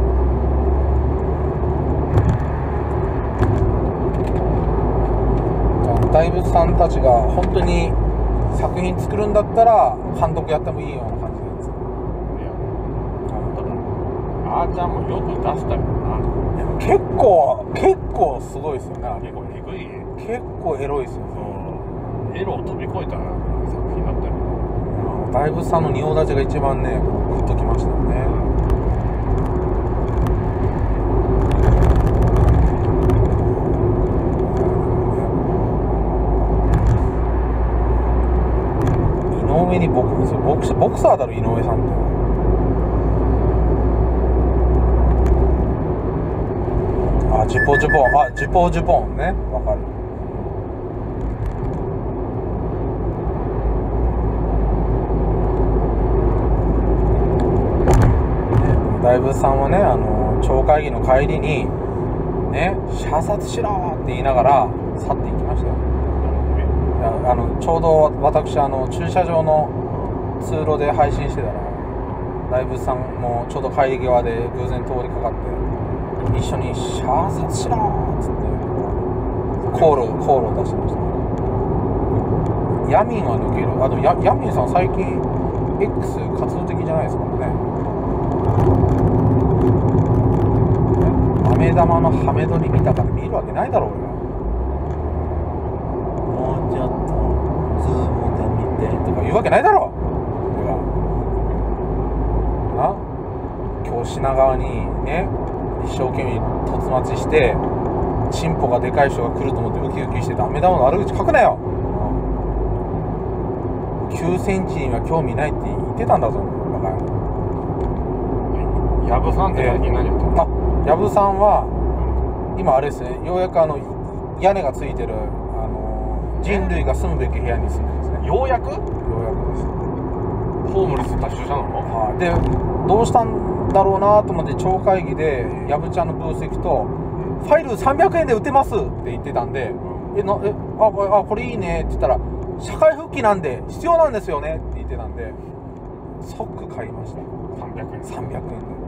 [SPEAKER 2] 大仏さんたちが本当に作品作るんだったら監督やってもいいような感じなんですよ。いや、
[SPEAKER 1] あーちゃんもよく出したよな。
[SPEAKER 2] 結構結構すごいですよね。
[SPEAKER 1] 結構えぐい。
[SPEAKER 2] 結構エロいですよね。
[SPEAKER 1] エロを飛び越えた作品だったよ。
[SPEAKER 2] 大仏さんの仁王立ちが一番ねグッときましたよね。井上にボク、ボク、ボクサーだろ井上さんって。あ、ジュポジュポン、あ、ジュポジュポンね、わかる。大仏さんはね、あの町会議の帰りにね、射殺しろって言いながら去っていきましたよ。いや、あのちょうど私あの駐車場の通路で配信してたら、大仏さんもちょうど帰り際で偶然通りかかって一緒に射殺しろっつってコールコールを出してました。ヤミンは抜ける。あとヤヤミンさん最近 X 活動的じゃないですからね。飴玉のハメ撮り見たから見るわけないだろうよ。もうちょっとズームで見てとか言うわけないだろう。な、今日品川にね一生懸命突待ちしてチンポがでかい人が来ると思ってウキウキしてて飴玉の悪口書くなよ。きゅうセンチには興味ないって言ってたんだぞバカ野郎。
[SPEAKER 1] ヤブさんって最近何やってんの？
[SPEAKER 2] ヤブさんは今あれですね、ようやくあの屋根がついてるあの人類が住むべき部屋に住んでるんですね。
[SPEAKER 1] ようやく？
[SPEAKER 2] ようやくです。
[SPEAKER 1] ホームレス多種者なの？
[SPEAKER 2] はい。でどうしたんだろうなと思って町会議でやぶちゃんのブース行くと、ファイルさんびゃくえんで売ってますって言ってたんで、えなえああこれいいねって言ったら、社会復帰なんで必要なんですよねって言ってたんで、即買いました。
[SPEAKER 1] さんびゃくえん。
[SPEAKER 2] さんびゃくえんで。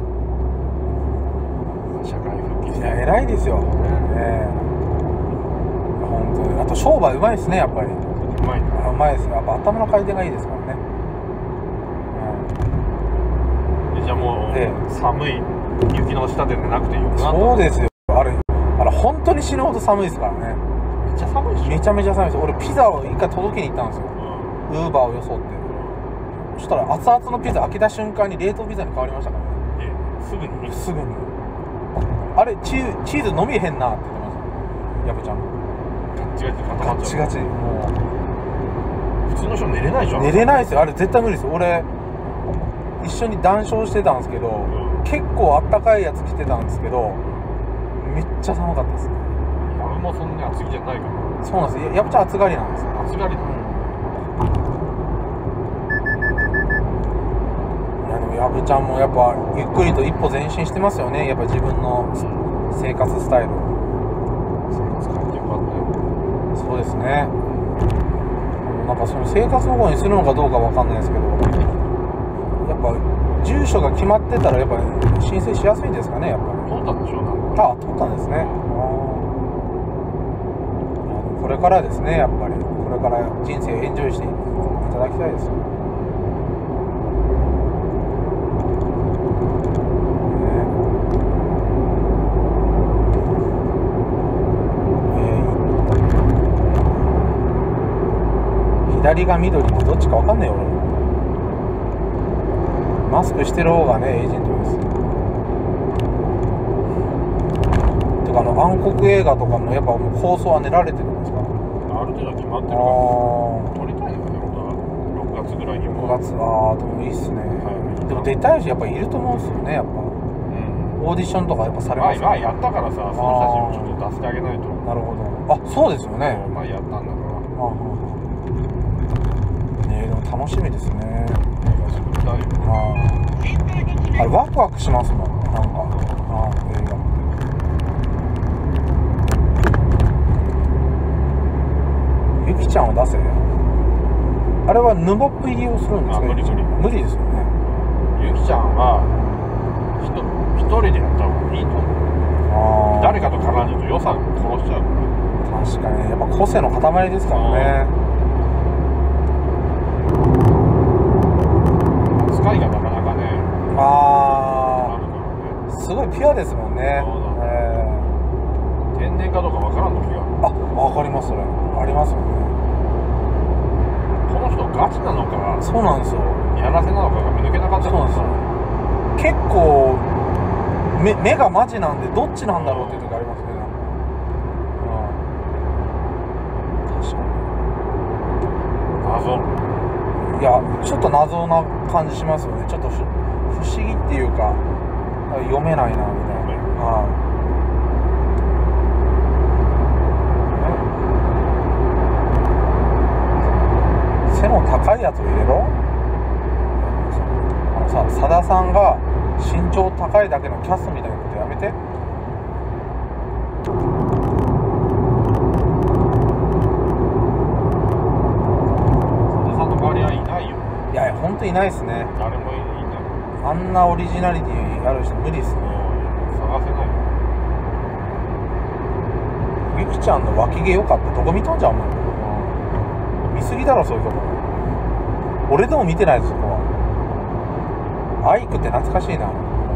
[SPEAKER 1] 社会復帰。
[SPEAKER 2] いや偉いですよ。ええ本当に。あと商売うまいですねやっぱり。
[SPEAKER 1] うまい。
[SPEAKER 2] うまいです。やっぱ頭の回転がいいですからね。
[SPEAKER 1] うん、じゃあもう、ええ、寒い雪の下で寝なくてよくなった。
[SPEAKER 2] そうですよ。あれあれ本当に死ぬほど寒いですからね。
[SPEAKER 1] めっちゃ寒いでしょ。
[SPEAKER 2] めちゃめちゃ寒いです。俺ピザを一回届けに行ったんですよ。ウーバーを装って。そしたら熱々のピザ開けた瞬間に冷凍ピザに変わりましたからね。
[SPEAKER 1] ええ、すぐに
[SPEAKER 2] すぐに。あれチーチーズ飲みへんなって言ってました。やぶちゃん。
[SPEAKER 1] ガッチガチ固まっちゃう。
[SPEAKER 2] ガッチガチ。も
[SPEAKER 1] う普通の人寝れないでしょ。
[SPEAKER 2] 寝れないですよ。あれ絶対無理です。俺一緒に談笑してたんですけど、うん、結構あったかいやつ着てたんですけど、めっちゃ寒かったですね。
[SPEAKER 1] やぶもそんなに厚着じゃないから。
[SPEAKER 2] そうなんです。やぶちゃん暑がりなんですよ。
[SPEAKER 1] 暑がりなの。
[SPEAKER 2] やぶちゃんもやっぱゆっくりと一歩前進してますよね。やっぱ自分の生活スタイル。
[SPEAKER 1] 生活変えてよかったよ。
[SPEAKER 2] そうですね。なんかその生活保護にするのかどうかわかんないですけど、やっぱ住所が決まってたらやっぱ申請しやすいんですかね。やっぱり
[SPEAKER 1] 通ったんでしょ。
[SPEAKER 2] ああ通ったんですね。これからですね。やっぱりこれから人生をエンジョイしていただきたいです。左が緑ってどっちか分かんないよ俺も。マスクしてる方がねエージェントです。てかあの暗黒映画とかもやっぱもう構想は練られてるんですか？
[SPEAKER 1] ある程度決まってるから撮りたいよね。本当はろくがつぐらいにも。
[SPEAKER 2] ろくがつああでもいいっすね、はい、でも出たい人やっぱいると思うんですよね。やっぱ、うん、オーディションとかやっぱされます
[SPEAKER 1] よね。まあ、まあやったからさ、その人たちもちょっと出してあげないと。
[SPEAKER 2] なるほど。あそうですよね。
[SPEAKER 1] まあやったんだからああ
[SPEAKER 2] ねえでも楽しみですね。ああれワクワクしますもんなんか。ああ映画ってゆきちゃんを出せ。あれはヌボップ入りをするんですか？
[SPEAKER 1] 無理無理
[SPEAKER 2] 無理ですよね。
[SPEAKER 1] ゆきちゃんはひと一人でやった方がいいと思う。あ誰かと絡んでると予算殺しちゃうから。
[SPEAKER 2] 確かにやっぱ個性の塊ですからね。
[SPEAKER 1] 使いがなかなかね。
[SPEAKER 2] ああ、ね、すごいピュアですもんね。え
[SPEAKER 1] ー、天然かどうかわからん時が
[SPEAKER 2] ある。あ、わかりますそれ。ありますよね。
[SPEAKER 1] この人ガチなのか。
[SPEAKER 2] そうなんですよ。
[SPEAKER 1] やらせなのかが見抜けなかった。
[SPEAKER 2] そうなんですよ。結構目目がマジなんでどっちなんだろうっていう時ありますね。
[SPEAKER 1] 謎。
[SPEAKER 2] いやちょっと謎な感じしますよね。ちょっと不思議っていうか読めないなみたいな。はい、背の高いやつを入れろ。あのさ、さださんが身長高いだけのキャスみたいなことやめて。いやいや本当にいないですね。
[SPEAKER 1] 誰もいない。
[SPEAKER 2] あんなオリジナリティある人無理ですね。
[SPEAKER 1] 探せないよ。
[SPEAKER 2] ゆきちゃんの脇毛良かった。どこ見たんじゃんお前。見すぎだろそういうとこ。俺でも見てないですそこは。アイクって懐かしいな。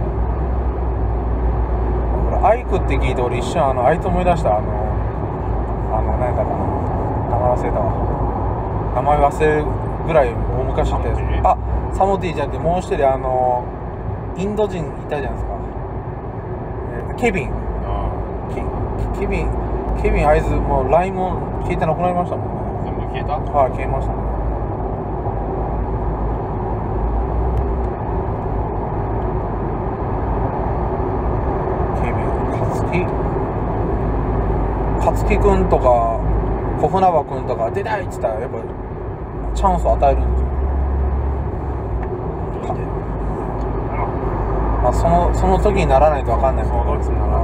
[SPEAKER 2] 俺アイクって聞いて俺一瞬あのあいつ思い出した。あのあの何だかな名前忘れたわ。名前忘れるぐらい大昔ってやつ。あ、サモティじゃなくてもう一人あのインド人いたじゃないですか。えケビン。ケ, ケビンケビンあいつもう ライン も消えてなくなりましたもんね。
[SPEAKER 1] 全部消えた？
[SPEAKER 2] はい、消えましたね。ケビン、カツキカツキくんとか小船場くんとか出たいっつったらやっぱチャンスを与えるんですよ。 まあそのその時にならないと分かんないことですから。なる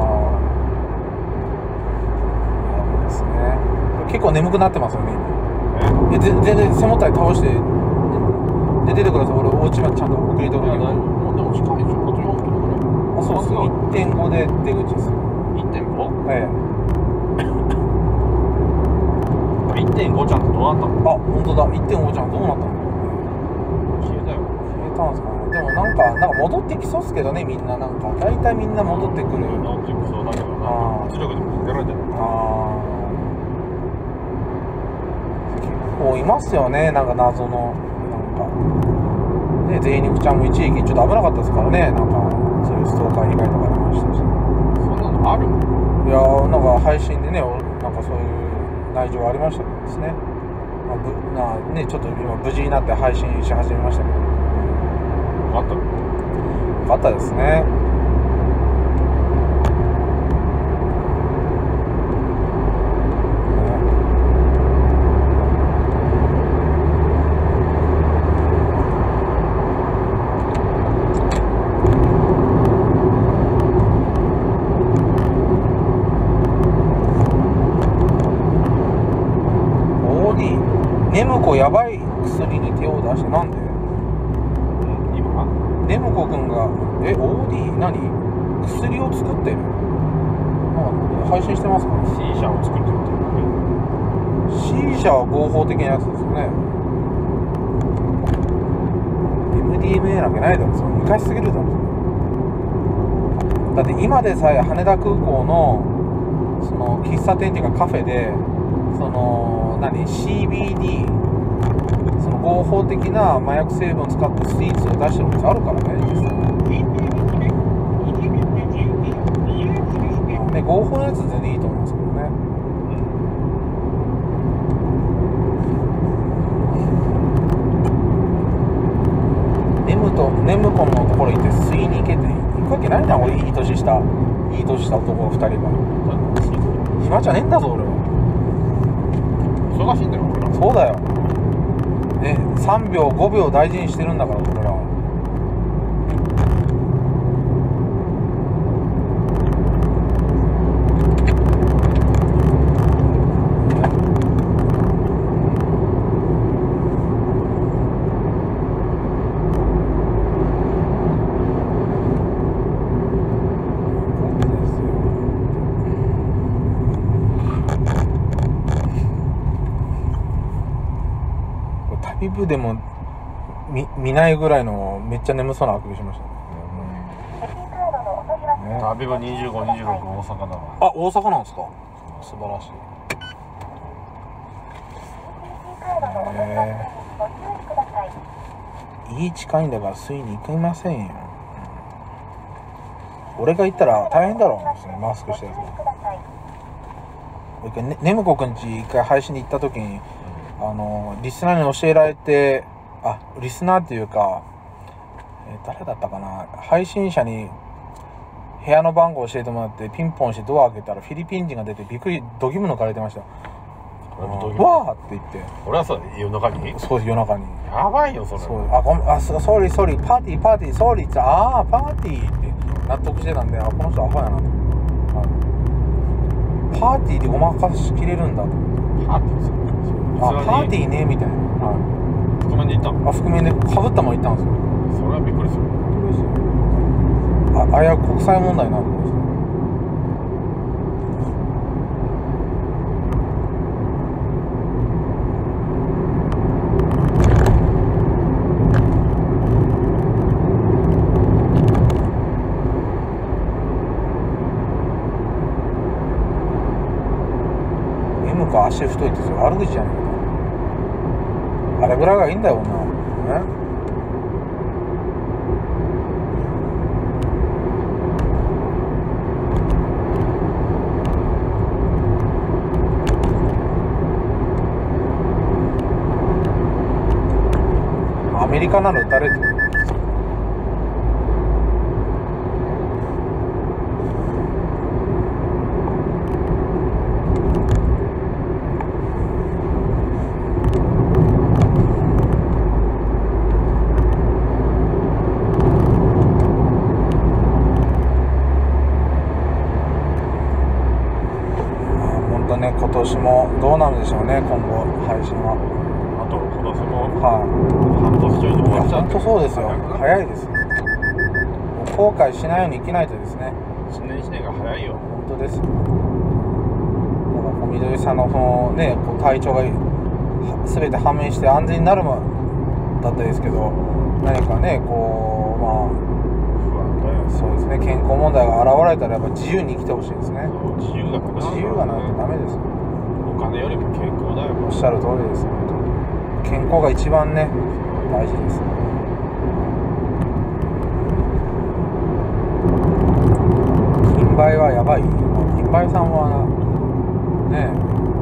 [SPEAKER 2] ほどですね。結構眠くなってますよね今。え全然背もたれ倒してで出てください。俺お家までちゃんと送り届ける。でも近いでしょ。あとよんキロぐらい。あ、そうです。いってんごで出口です。
[SPEAKER 1] いってんご？
[SPEAKER 2] ええ。
[SPEAKER 1] いってんご ちゃんとどうなったの？
[SPEAKER 2] あ、本当だ。いってんご ちゃんどうなったの？
[SPEAKER 1] 消えたよ。
[SPEAKER 2] 消えたんですかね。でもなんかなんか戻ってきそうっすけどね、みんななんか大体みんな戻ってくる。
[SPEAKER 1] なんていうそうだけどな。圧力でもかけられてる。ああ。結構いますよね。なんか謎のなんかね、贅肉ちゃんも一時期ちょっと危なかったですからね。なんかそういうストーカー被害とかありましたし。そんなのある？いやーなんか配信でね、なんかそういう内情ありましたけどですね。まあ、ぶなねちょっと今無事になって配信し始めましたけど。よかった。よかったですね。ネムコやばい薬に手を出してなんで？うん、今？ネムコくんがえ オーディー 何？薬を作ってる？なんか配信してますか？ C 社を作ってるっていう。C 社は合法的なやつですよね。エムディーエムエー なわけないだろ。それ昔すぎるだろ。だって今でさえ羽田空港のその喫茶店っていうかカフェでその何 シービーディー その合法的な麻薬成分を使ったスイーツを出してるお店あるからね、実際ね。合法のやつ全然いいと思うんですけどね。ネムとネムコンのところ行って吸いに行けて行くわけないな。俺いい年したいい年した男ふたりが暇じゃねえんだぞ俺は。忙しいんだよ俺ら。そうだよね。さんびょうごびょう大事にしてるんだから俺らは。旅部でも 見, 見ないぐらいのめっちゃ眠そうなあくびしましたね。旅部にじゅうご、にじゅうろく大阪だわ。あ、大阪なんですか。素晴らしい。へえ。いい近いんだから吸いに行きませんよ。俺が行ったら大変だろう、マスクしてると。ね、ネムコくんち一回配信に行った時にあのリスナーに教えられて、あ、リスナーっていうか、えー、誰だったかな、配信者に部屋の番号を教えてもらってピンポンしてドア開けたらフィリピン人が出てびっくり、ドギム抜かれてました。わーって言って。俺はそう夜中に。そうです、夜中に。やばいよそれ。そう、あ、ごめん、あ、ソーリーソーリー、パーティーパーティー、ソーリーって、ああパーティーって納得してたんで、あ、この人アホやなと。パーティーでごまかしきれるんだと。パーティーですよ。あ、パーティーねみたいな。はい。覆面で行ったの？あ、覆面でかぶったまま行ったんですよ。それはびっくりする。びっくりする。あ、あや国際問題になるんですよ。足太いってそれ悪口じゃねえか。あれぐらいがいいんだよ、女はね。アメリカなの撃たれてる。
[SPEAKER 2] 年もどうなるでしょうね、今後配信は。
[SPEAKER 1] あと今年もはい半年ちょいで終わっちゃう。
[SPEAKER 2] 本当そうですよ、早いです。後悔しないように生きないとですね。
[SPEAKER 1] いちねんいちねんが早いよ。
[SPEAKER 2] 本当です。だからこうみどりさんのそのね、こう体調が全て判明して安全になるまだったですけど、何かねこうまあそうですね、健康問題が現れたらやっぱ自由に生きてほしいですね。
[SPEAKER 1] 自由がなくなる、
[SPEAKER 2] 自由がないとダメですよ。
[SPEAKER 1] お金よりも健康だよ。
[SPEAKER 2] おっしゃる通りですよ。健康が一番ね大事です。金梅はやばい。金梅さんはね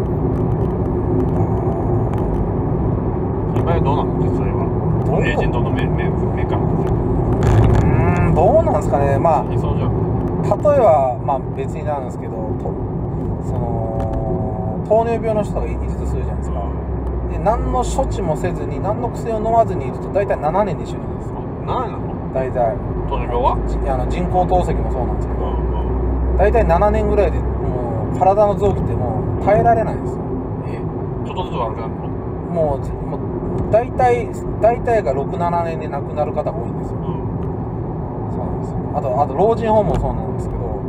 [SPEAKER 1] 金梅どうなの実際は。エージェントの目目目から
[SPEAKER 2] どうなんですかね。まあ
[SPEAKER 1] 例え
[SPEAKER 2] ばまあ別になるんですけど、とその糖尿病の人がいるとするじゃないですか。で何の処置もせずに何の薬を飲まずにいると大体ななねんで死ぬんですよ。
[SPEAKER 1] ななねんなの？
[SPEAKER 2] 大体
[SPEAKER 1] 糖尿病は
[SPEAKER 2] あの人工透析もそうなんですけど、うんうん、大体ななねんぐらいでもう体の臓器ってもう耐えられないんですよ。え
[SPEAKER 1] ちょっとずつ悪くなるの？
[SPEAKER 2] もうもう大体大体がろくななねんで亡くなる方が多いんですよ。うんあと、あと老人ホームもそうなんですけど、うん、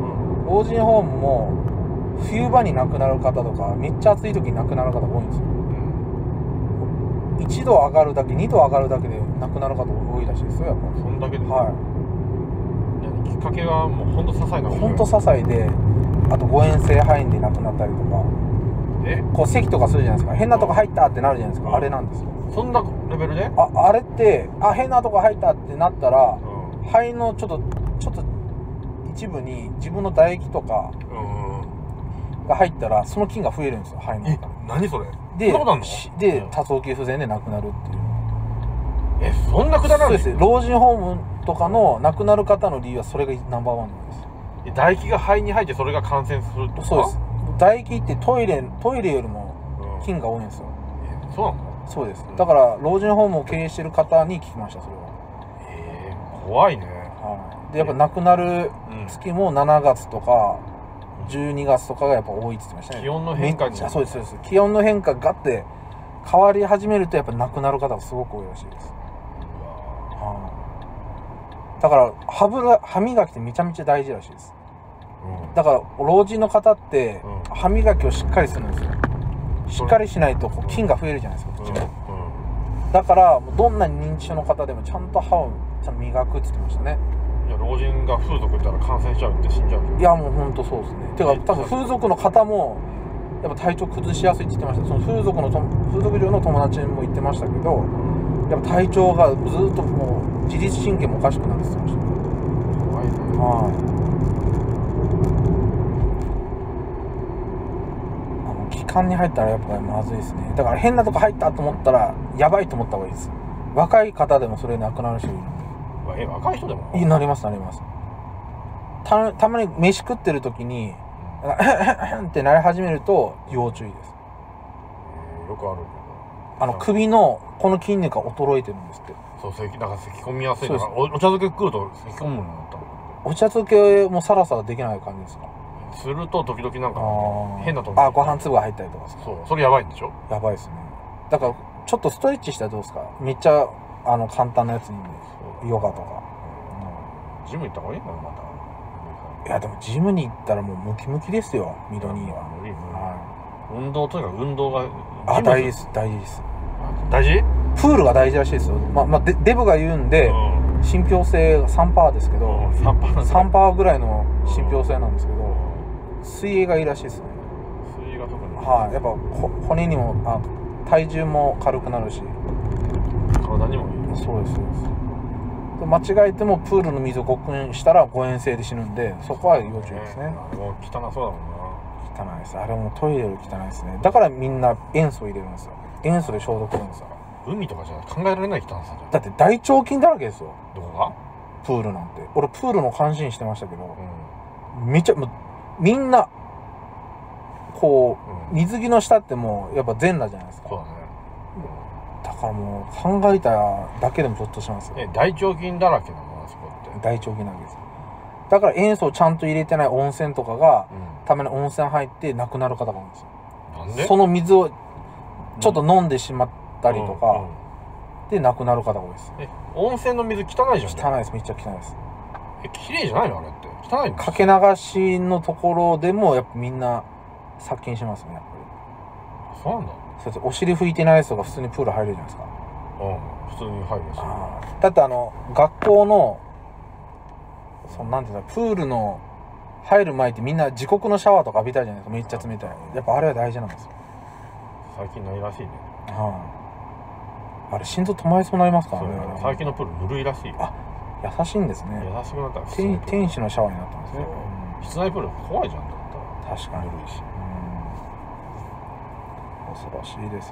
[SPEAKER 2] 老人ホームも冬場に亡くなる方とかめっちゃ暑い時に亡くなる方が多いんですよ。うん、いちど上がるだけにど上がるだけで亡くなる方が多いらしいですよ。やっぱ
[SPEAKER 1] そんだけで、
[SPEAKER 2] はい、
[SPEAKER 1] きっかけはもうほんと些細なこと。
[SPEAKER 2] ほんと些細で、あと誤嚥性肺炎で亡くなったりとか、えこう咳とかするじゃないですか。変なとこ入ったってなるじゃないですか。うん、あれなんですよ。
[SPEAKER 1] そんなレベルで
[SPEAKER 2] ああれってあ変なとこ入ったってなったら、うん、肺のちょっとちょっと一部に自分の唾液とかが入ったらその菌が増えるんですよ、肺の中に。
[SPEAKER 1] 何それ
[SPEAKER 2] で、
[SPEAKER 1] そんなことあんの？
[SPEAKER 2] で、多臓器不全で亡くなるっていう。
[SPEAKER 1] え、そんなくだらない？
[SPEAKER 2] そうです。老人ホームとかの亡くなる方の理由はそれがナンバーワンなんです。
[SPEAKER 1] 唾液が肺に入ってそれが感染するとか？
[SPEAKER 2] そうです。唾液ってトイレトイレよりも菌が多いんですよ。
[SPEAKER 1] うん、え、そうなの？
[SPEAKER 2] そうです。だから老人ホームを経営してる方に聞きました、それは。
[SPEAKER 1] えー、怖いね。
[SPEAKER 2] はい。でやっぱ亡くなる月もしちがつとかじゅうにがつとかがやっぱ多いって言ってましたね。
[SPEAKER 1] 気温の変化に。
[SPEAKER 2] そうですそうです。気温の変化がって変わり始めるとやっぱ亡くなる方がすごく多いらしいです。はあ、だから歯ブラ歯磨きってめちゃめちゃ大事らしいです。うん、だから老人の方って、うん、歯磨きをしっかりするんですよ。しっかりしないとこう菌が増えるじゃないですか、口も。うんうん、だからどんなに認知症の方でもちゃんと歯をちゃんと磨くって言ってましたね。
[SPEAKER 1] いや老人が風俗行ったら感染しちゃうって死んじゃうじゃん。
[SPEAKER 2] いやもうほんとそうですね。てか多分風俗の方もやっぱ体調崩しやすいって言ってました。その風俗のと風俗嬢の友達も言ってましたけど、やっぱ体調がずっともう自律神経もおかしくなるって言ってましたね。
[SPEAKER 1] 怖いね。
[SPEAKER 2] はい。気管に入ったらやっぱりまずいですね。だから変なとこ入ったと思ったらやばいと思った方がいいです。若い方でもそれなくなる人いるんで。
[SPEAKER 1] え、若い人でも？
[SPEAKER 2] いい、なりますなります。たたまに飯食ってる時に、うん、ってなり始めると要注意です。
[SPEAKER 1] えー、よくあるけど。
[SPEAKER 2] あの首のこの筋肉が衰えてるんですって。
[SPEAKER 1] そう、せきだから咳込みやすいから、お, お茶漬け食うと咳込むようになったの。
[SPEAKER 2] お茶漬けもサラサラできない感じですか？
[SPEAKER 1] すると時々なんか変なと
[SPEAKER 2] こあご飯粒が入ったりとか。
[SPEAKER 1] そう、それやばいんでしょ？
[SPEAKER 2] やばいですね。だからちょっとストレッチしたらどうですか？めっちゃあの簡単なやつにいいんで、ヨガとか、
[SPEAKER 1] うん、ジム行った方がいいなま
[SPEAKER 2] た。いやでもジムに行ったらもうムキムキですよ、ミドニーは。
[SPEAKER 1] 無理無理、はい、運動、とにかく運動が
[SPEAKER 2] あ大事です、大事です。
[SPEAKER 1] 大事？
[SPEAKER 2] プールが大事らしいですよ。まあ、まあ、デ, デブが言うんで、うん、信憑性が さんパーセント ですけど、うん、さんパーセント さんパーセント ぐらいの信憑性なんですけど、うん、水泳がいいらしいですね。
[SPEAKER 1] 水泳が特に
[SPEAKER 2] はい、あ、やっぱ骨にもあ体重も軽くなるし
[SPEAKER 1] 体にもいい。
[SPEAKER 2] そうですそうです。間違えてもプールの水をごくんしたら誤嚥性で死ぬんで、そこは要注意ですね。
[SPEAKER 1] あれも汚そうだもんな。
[SPEAKER 2] 汚いです。あれもトイレより汚いですね。だからみんな塩素入れるんですよ。塩素で消毒するんですよ。
[SPEAKER 1] 海とかじゃ考えられない汚さじゃん。
[SPEAKER 2] だって大腸菌だらけですよ。
[SPEAKER 1] どこが？
[SPEAKER 2] プールなんて。俺プールの監視員してましたけど、うん、めちゃもうみんなこう、うん、水着の下ってもうやっぱ全裸じゃないですか。
[SPEAKER 1] そうだね。
[SPEAKER 2] だからもう考えただけでもゾッとしますよ。
[SPEAKER 1] え、大腸菌だらけなのあそこって。
[SPEAKER 2] 大腸菌なんです。だから塩素をちゃんと入れてない温泉とかが、うん、たまに温泉入って亡くなる方が多いんですよ。
[SPEAKER 1] なんで？
[SPEAKER 2] その水をちょっと飲んでしまったりとか、うんうん、で亡くなる方が多いです。
[SPEAKER 1] え、温泉の水汚いじゃん。
[SPEAKER 2] 汚いです、めっちゃ汚いです。
[SPEAKER 1] え、綺麗じゃないのあれって。汚いの？
[SPEAKER 2] かけ流しのところでもやっぱみんな殺菌しますね、やっぱ
[SPEAKER 1] り。そうなんだ。
[SPEAKER 2] そうです。お尻拭いてないやつとか普通にプール入れるじゃないですか。
[SPEAKER 1] うん、普通に入るんですよ。
[SPEAKER 2] だってあの学校のそのなんていうんだ、プールの入る前ってみんな自国のシャワーとか浴びたいじゃないですか。めっちゃ冷たい。やっぱあれは大事なんですよ。
[SPEAKER 1] 最近ないらしいね。
[SPEAKER 2] はい、あ。あれ心臓止まりそうになりますからね。
[SPEAKER 1] 最近のプールぬるいらしい。
[SPEAKER 2] あ、優しいんですね。
[SPEAKER 1] 優しくなったら
[SPEAKER 2] 天天使のシャワーになったんですね。
[SPEAKER 1] うん、室内プール怖いじゃんだったら。
[SPEAKER 2] 確かに。
[SPEAKER 1] ぬるいし。
[SPEAKER 2] うん、恐ろしいですよ。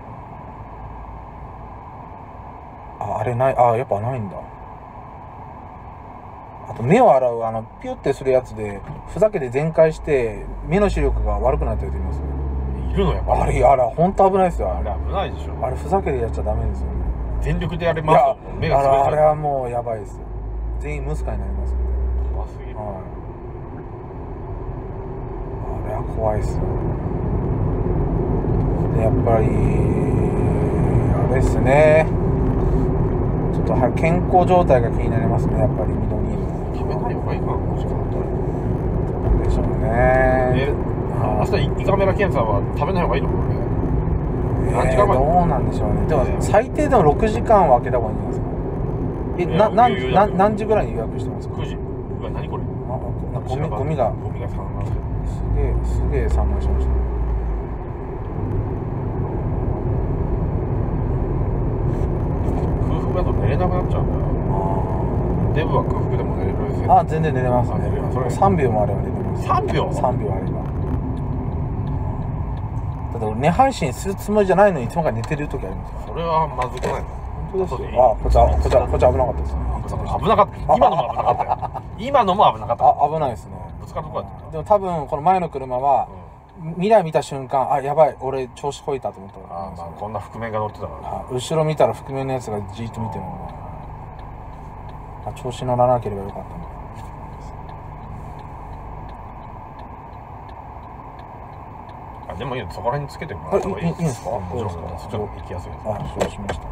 [SPEAKER 2] あ、あれない。あ、やっぱないんだ。あと目を洗うあのピュッてするやつでふざけて全開して目の視力が悪くなってる人いますね。
[SPEAKER 1] いるのやっぱり。
[SPEAKER 2] あれあれ本当危ないですよ。
[SPEAKER 1] あれ危ないでしょ。
[SPEAKER 2] あれふざけてやっちゃダメですよね。
[SPEAKER 1] 全力でやれますよ。
[SPEAKER 2] 目がつぶれちゃう。あれはもうやばいですよ。全員ムスカになりますんで。
[SPEAKER 1] 怖すぎる。はい。
[SPEAKER 2] あれは怖いですよ。でやっぱりあれですね。ちょっと健康状態が気になりますね。やっぱり緑色。
[SPEAKER 1] 食べない方がいいかな、もしかしたら。
[SPEAKER 2] そうでしょうね。
[SPEAKER 1] え、明日胃カメラ検査は食べない方がいいのかな。何時間前？
[SPEAKER 2] どうなんでしょうね。でも最低でもろくじかんは空けた方がいいんじゃないですか。え、な、な、な、何時ぐらいに予約してますか？
[SPEAKER 1] くじ。うわ、何これ。
[SPEAKER 2] あ、ゴミ、ゴミが。
[SPEAKER 1] ゴミが散乱してる。
[SPEAKER 2] すげえ、すげえ散乱しました。
[SPEAKER 1] 空腹だと寝れなくなっちゃうんだよ。デブは空腹でも寝れるんですよ。
[SPEAKER 2] あ、全然寝れますね。さんびょうもあれば寝れます。
[SPEAKER 1] さんびょう？
[SPEAKER 2] さんびょうあれば。だって俺寝配信するつもりじゃないのにいつもから寝てる時ありますよ。
[SPEAKER 1] それはまずくないの？
[SPEAKER 2] 本当ですよ。あ、こっちはこっちはこっちは危なかったですね。
[SPEAKER 1] 危なかった。今のも危なかったよ。今のも危なかった。
[SPEAKER 2] あ、危ないですね。
[SPEAKER 1] ぶつかるとこだった。
[SPEAKER 2] でも多分この前の車は未来見た瞬間、あ、やばい、俺調子こいたと思ったから。
[SPEAKER 1] あ、まあこんな覆面が乗ってたから。
[SPEAKER 2] 後ろ見たら覆面のやつがじーっと見てるので、あ、調子乗らなければよかったんだ。
[SPEAKER 1] あ、でもいいよ、そこら辺につけてもらった方がいい。
[SPEAKER 2] いいんですか？
[SPEAKER 1] もちろん、そっちの行きやすいです。
[SPEAKER 2] あ、そうしました。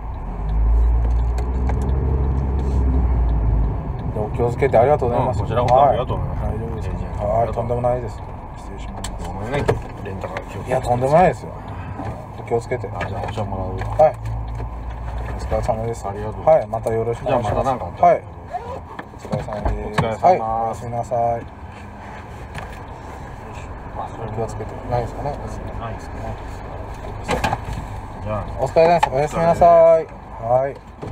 [SPEAKER 2] お気をつけてありがとうございます。
[SPEAKER 1] こちらこそありがとうございます。
[SPEAKER 2] 大丈夫です。はい、とんでもないです。失礼します。
[SPEAKER 1] ごめんね、レンタカー気をつけて。
[SPEAKER 2] いや、とんでもないですよ。お気をつけて。
[SPEAKER 1] あ、じゃあお茶もらう。
[SPEAKER 2] はい。お疲れ様です。
[SPEAKER 1] ありがとう。
[SPEAKER 2] はい、またよろしくお願いします。
[SPEAKER 1] じゃあまたなんかあったら。
[SPEAKER 2] はい。お疲れ様です。
[SPEAKER 1] お疲れ様です。
[SPEAKER 2] はい、おやすみなさい。お気をつけて。ないですかね。
[SPEAKER 1] ないですかね。じゃあ、
[SPEAKER 2] お疲れ様です。おやすみなさい。はい。